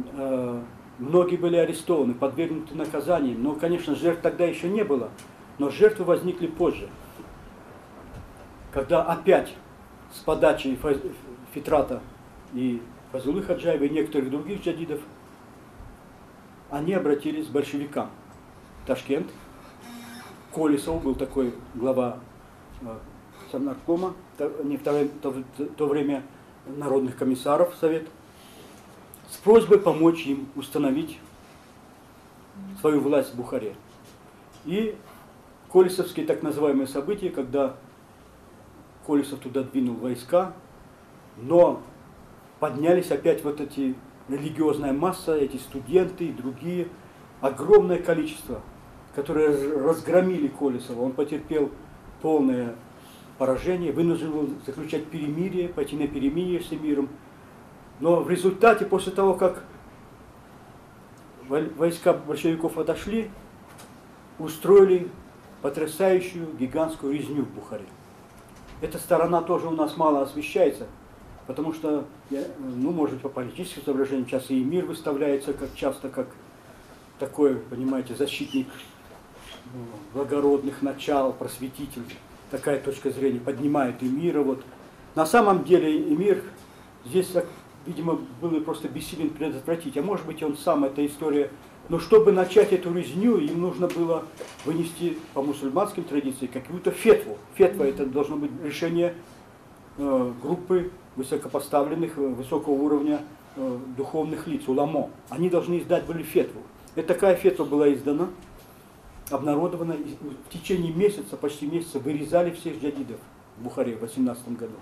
многие были арестованы, подвергнуты наказаниям. Но, конечно, жертв тогда еще не было. Но жертвы возникли позже. Когда опять с подачи фитрата и Файзуллы Хаджаевой и некоторых других джадидов они обратились к большевикам. Ташкент. Колесов был такой глава совнаркома, в то время народных комиссаров совет, с просьбой помочь им установить свою власть в Бухаре. И колесовские так называемые события, когда Колесов туда двинул войска, но поднялись опять вот эти религиозная масса, эти студенты и другие, огромное количество, которые разгромили Колесова. Он потерпел полное поражение, вынужден был заключать перемирие, пойти на перемирие с эмиром. Но в результате, после того, как войска большевиков отошли, устроили потрясающую гигантскую резню в Бухаре. Эта сторона тоже у нас мало освещается, потому что, может по политическим соображениям, сейчас и эмир выставляется часто как такой, понимаете, защитник благородных начал, просветитель. Такая точка зрения поднимает эмира. Вот. На самом деле эмир здесь, видимо, был просто бессилен предотвратить. А может быть, он сам, эта история. Но чтобы начать эту резню, им нужно было вынести по мусульманским традициям какую-то фетву. Фетва — это должно быть решение группы высокопоставленных, высокого уровня духовных лиц, уламо. Они должны издать были фетву. И такая фетва была издана, обнародована. И в течение месяца, почти месяца, вырезали всех джадидов в Бухаре в 18 году.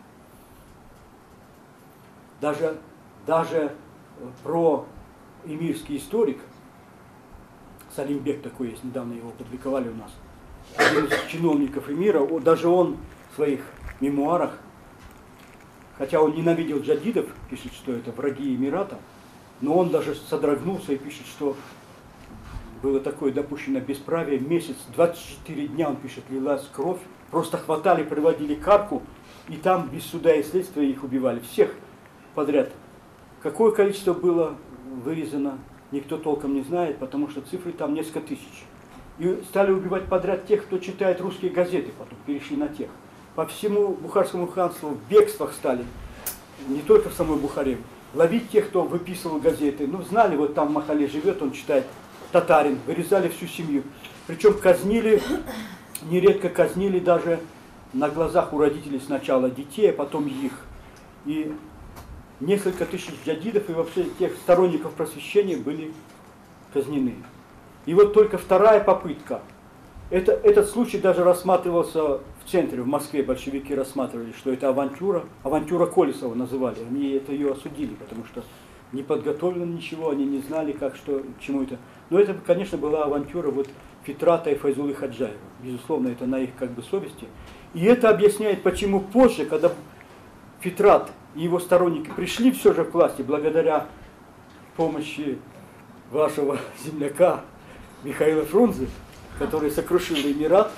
Даже про эмирский историк, Салимбек такой есть, недавно его опубликовали у нас, один из чиновников эмира, даже он в своих мемуарах, хотя он ненавидел джадидов, пишет, что это враги эмирата, но он даже содрогнулся и пишет, что было такое допущено бесправие, месяц, 24 дня, он пишет, лилась кровь, просто хватали, приводили к арку, и там без суда и следствия их убивали, всех подряд. Какое количество было вырезано, никто толком не знает, потому что цифры там несколько тысяч. И стали убивать подряд тех, кто читает русские газеты, потом перешли на тех. По всему Бухарскому ханству в бегствах стали, не только в самой Бухаре, ловить тех, кто выписывал газеты. Ну, знали, вот там в Махале живет, он читает, татарин, вырезали всю семью. Причем казнили, нередко казнили даже на глазах у родителей сначала детей, а потом их. И несколько тысяч джадидов и вообще тех сторонников просвещения были казнены. И вот только вторая попытка. Этот случай даже рассматривался в центре, в Москве, большевики рассматривали, что это авантюра. Авантюра Колесова называли. Они это ее осудили, потому что не подготовлено ничего, они не знали, как, что, к чему это. Но это, конечно, была авантюра вот Фитрата и Файзулы Хаджаева. Безусловно, это на их как бы совести. И это объясняет, почему позже, когда Фитрат и его сторонники пришли все же к власти, благодаря помощи вашего земляка Михаила Фрунзе, который сокрушил Эмират,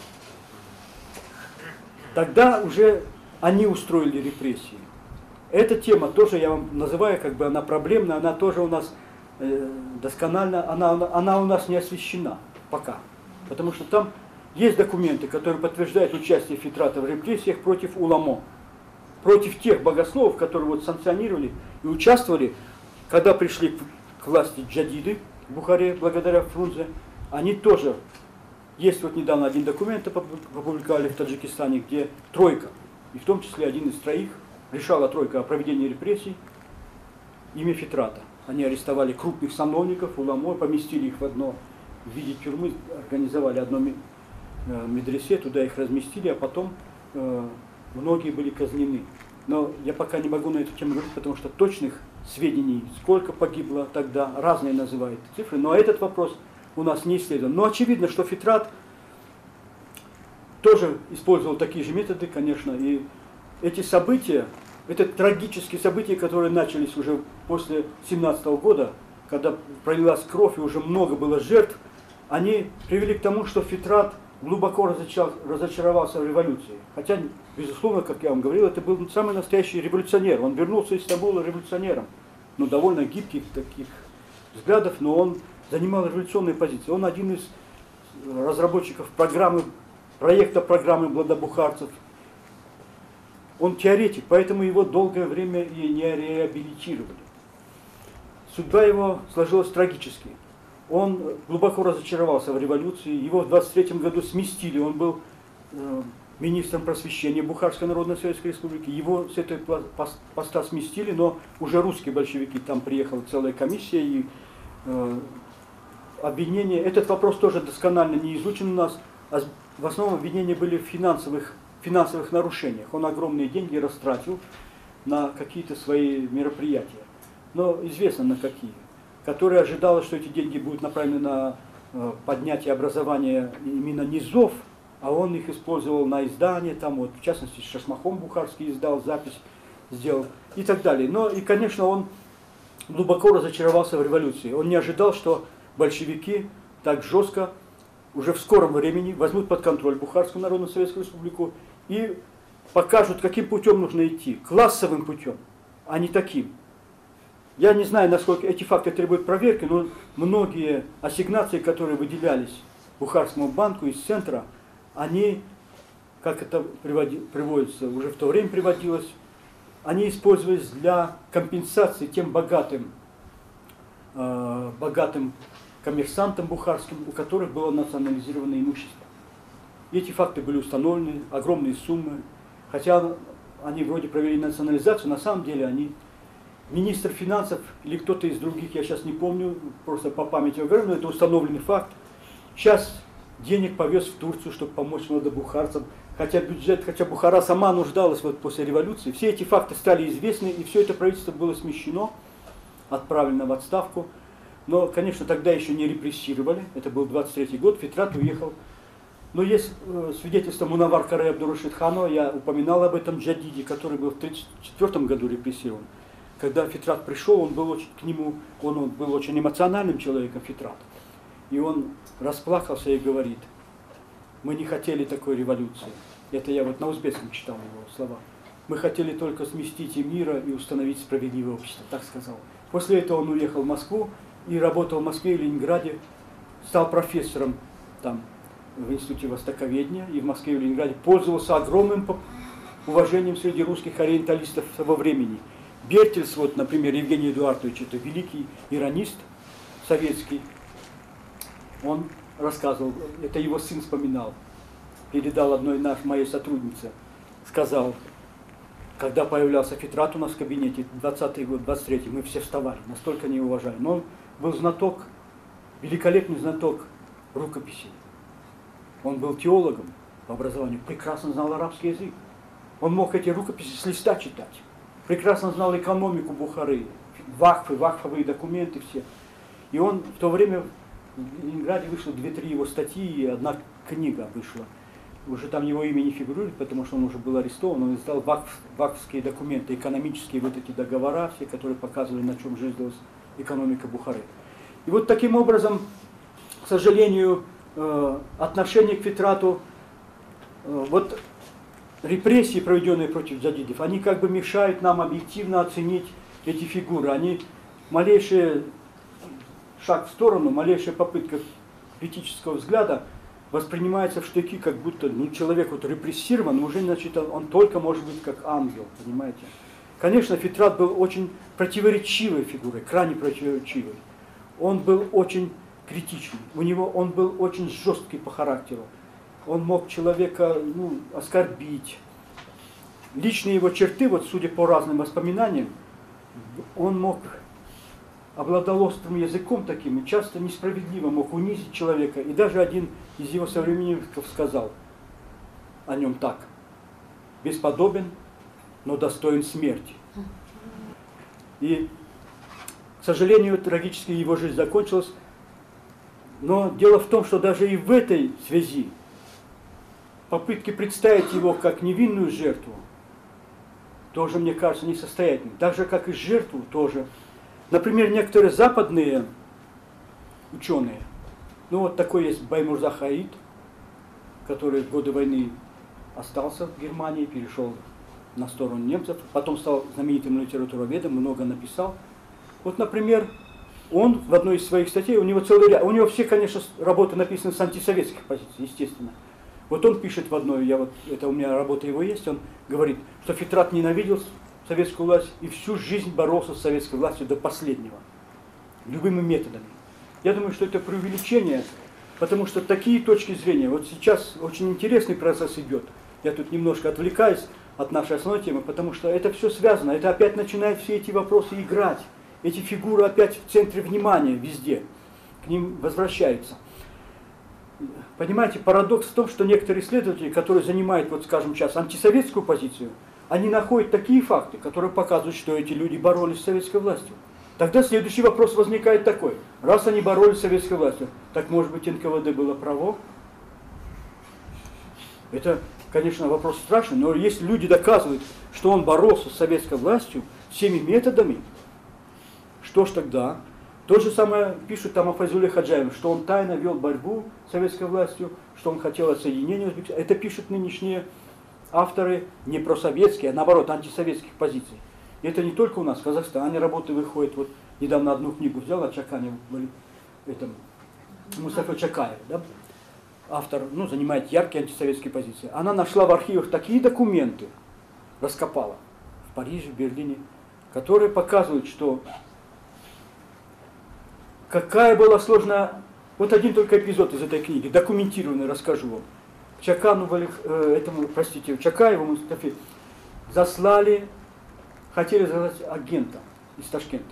тогда уже они устроили репрессии. Эта тема тоже, я вам называю, как бы она проблемная, она тоже у нас досконально, она у нас не освещена пока. Потому что там есть документы, которые подтверждают участие Фитрата в репрессиях против уламо, против тех богословов, которые вот санкционировали и участвовали, когда пришли к власти джадиды в Бухаре, благодаря Фрунзе, они тоже. Есть вот недавно один документ опубликовали в Таджикистане, где тройка, и в том числе один из троих, решала тройка о проведении репрессий, имя Фитрата. Они арестовали крупных сановников, уламо, поместили их в одно в виде тюрьмы, организовали одно медресе, туда их разместили, а потом многие были казнены. Но я пока не могу на эту тему говорить, потому что точных сведений, сколько погибло тогда, разные называют цифры, но этот вопрос у нас не исследован. Но очевидно, что Фитрат тоже использовал такие же методы, конечно, и эти события, это трагические события, которые начались уже после 17 года, когда пролилась кровь и уже много было жертв, они привели к тому, что Фитрат глубоко разочаровался в революции. Хотя, безусловно, как я вам говорил, это был самый настоящий революционер. Он вернулся из Стамбула революционером, но довольно гибких таких взглядов, но он занимал революционные позиции. Он один из разработчиков проекта программы Бладобухарцев. Он теоретик, поэтому его долгое время и не реабилитировали. Судьба его сложилась трагически. Он глубоко разочаровался в революции, его в 23 году сместили, он был министром просвещения Бухарской Народной Советской Республики, его с этой поста сместили, но уже русские большевики, там приехала целая комиссия, и обвинения, этот вопрос тоже досконально не изучен у нас, в основном обвинения были в финансовых нарушениях, он огромные деньги растратил на какие-то свои мероприятия, но известно на какие. Которая ожидала, что эти деньги будут направлены на поднятие образования именно низов, а он их использовал на издание, там вот, в частности, Шашмахон Бухарский издал, запись сделал и так далее. Но и, конечно, он глубоко разочаровался в революции. Он не ожидал, что большевики так жестко уже в скором времени возьмут под контроль Бухарскую Народную Советскую Республику и покажут, каким путем нужно идти, классовым путем, а не таким. Я не знаю, насколько эти факты требуют проверки, но многие ассигнации, которые выделялись Бухарскому банку из центра, они, как это приводится, уже в то время приводилось, они использовались для компенсации тем богатым коммерсантам бухарским, у которых было национализировано имущество. И эти факты были установлены, огромные суммы, хотя они вроде провели национализацию, на самом деле они... Министр финансов или кто-то из других, я сейчас не помню, просто по памяти говорю, но это установленный факт. Сейчас денег повез в Турцию, чтобы помочь молодобухарцам, хотя Бухара сама нуждалась вот после революции. Все эти факты стали известны, и все это правительство было смещено, отправлено в отставку. Но, конечно, тогда еще не репрессировали, это был 23-й год, Фитрат уехал. Но есть свидетельство Мунаввар Каре Абдурашид Ханова, я упоминал об этом джадиде, который был в 1934 году репрессирован. Когда Фитрат пришел, он был очень эмоциональным человеком, Фитрат. И он расплакался и говорит: мы не хотели такой революции. Это я вот на узбекском читал его слова. Мы хотели только сместить мира и установить справедливое общество, так сказал. После этого он уехал в Москву и работал в Москве и Ленинграде, стал профессором там в Институте Востоковедения и в Москве и в Ленинграде, пользовался огромным уважением среди русских ориенталистов того времени. Бертельс, вот, например, Евгений Эдуардович, это великий иронист советский, он рассказывал, это его сын вспоминал, передал одной моей сотруднице, сказал: когда появлялся Фитрат у нас в кабинете, 20-й год, 23-й, мы все вставали, настолько не уважали. Но он был знаток, великолепный знаток рукописей. Он был теологом по образованию, прекрасно знал арабский язык. Он мог эти рукописи с листа читать. Прекрасно знал экономику Бухары, вакфы, вакфовые документы все. И он в то время в Ленинграде вышло 2-3 его статьи, и одна книга вышла. Уже там его имя не фигурирует, потому что он уже был арестован. Он издал вакфские документы, экономические вот эти договора, все, которые показывали, на чем жизнилась экономика Бухары. И вот таким образом, к сожалению, отношение к Фитрату, вот репрессии, проведенные против джадидов, они как бы мешают нам объективно оценить эти фигуры. Они малейший шаг в сторону, малейшая попытка критического взгляда воспринимается в штыки, как будто человек вот репрессирован, уже значит он только может быть как ангел, понимаете? Конечно, Фитрат был очень противоречивой фигурой, крайне противоречивой. Он был очень критичный, он был очень жесткий по характеру. Он мог человека оскорбить. Личные его черты, вот судя по разным воспоминаниям, он обладал острым языком таким и часто несправедливо мог унизить человека. И даже один из его современников сказал о нем так: бесподобен, но достоин смерти. И, к сожалению, трагически его жизнь закончилась. Но дело в том, что даже и в этой связи попытки представить его как невинную жертву тоже, мне кажется, несостоятельны. Так же, как и жертву тоже. Например, некоторые западные ученые, вот такой есть Баймурза Хаид, который в годы войны остался в Германии, перешел на сторону немцев, потом стал знаменитым литературоведом, много написал. Вот, например, он в одной из своих статей, у него целый ряд, у него все, конечно, работы написаны с антисоветских позиций, естественно. Вот он пишет в одной, это у меня работа его есть, он говорит, что Фитрат ненавидел советскую власть и всю жизнь боролся с советской властью до последнего, любыми методами. Я думаю, что это преувеличение, потому что такие точки зрения, вот сейчас очень интересный процесс идет. Я тут немножко отвлекаюсь от нашей основной темы, потому что это все связано, это опять начинает все эти вопросы играть. Эти фигуры опять в центре внимания везде, к ним возвращаются. Понимаете, парадокс в том, что некоторые исследователи, которые занимают, вот скажем сейчас, антисоветскую позицию, они находят такие факты, которые показывают, что эти люди боролись с советской властью. Тогда следующий вопрос возникает такой: раз они боролись с советской властью, так может быть НКВД было право? Это, конечно, вопрос страшный, но если люди доказывают, что он боролся с советской властью всеми методами, что ж тогда? То же самое пишут там о Файзуле Хаджаеве, что он тайно вел борьбу с советской властью, что он хотел отсоединения Узбекистана. Это пишут нынешние авторы не просоветские, а наоборот антисоветских позиций. И это не только у нас, в Казахстане работы выходят. Вот недавно одну книгу взял от Чакане, Мустафа Чакаева, да? Автор, занимает яркие антисоветские позиции. Она нашла в архивах такие документы, раскопала в Париже, в Берлине, которые показывают, что какая была сложная... Вот один только эпизод из этой книги, документированный, расскажу вам. Чакаеву Мустафе хотели заслать агента из Ташкента,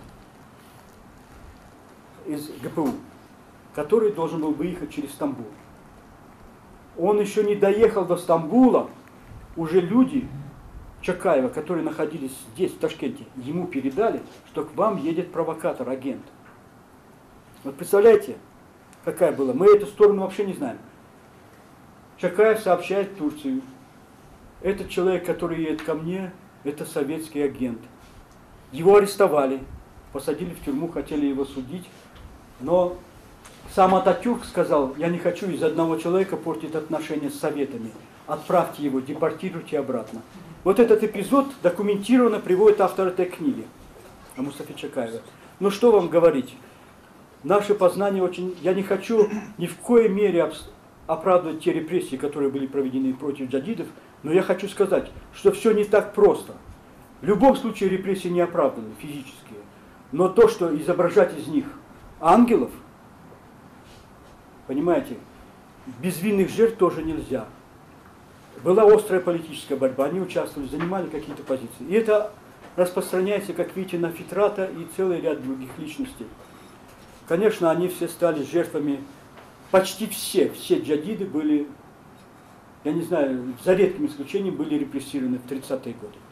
из ГПУ, который должен был выехать через Стамбул. Он еще не доехал до Стамбула, уже люди Чакаева, которые находились здесь, в Ташкенте, ему передали, что к вам едет провокатор, агент. Вот представляете, какая была? Мы эту сторону вообще не знаем. Чакаев сообщает в Турцию: этот человек, который едет ко мне, это советский агент. Его арестовали, посадили в тюрьму, хотели его судить, но Сам Ататюрк сказал: я не хочу из одного человека портить отношения с Советами. Отправьте его, депортируйте обратно. Вот этот эпизод документированно приводит автор этой книги, Мустафы Чакаева. Ну что вам говорить? Наше познание очень... Я не хочу ни в коей мере оправдывать те репрессии, которые были проведены против джадидов, но я хочу сказать, что все не так просто. В любом случае репрессии не оправданы, физические. Но то, что изображать из них ангелов, понимаете, безвинных жертв тоже нельзя. Была острая политическая борьба, они участвовали, занимали какие-то позиции. И это распространяется, как видите, на Фитрата и целый ряд других личностей. Конечно, они все стали жертвами, почти все джадиды были, я не знаю, за редким исключением, были репрессированы в 30-е годы.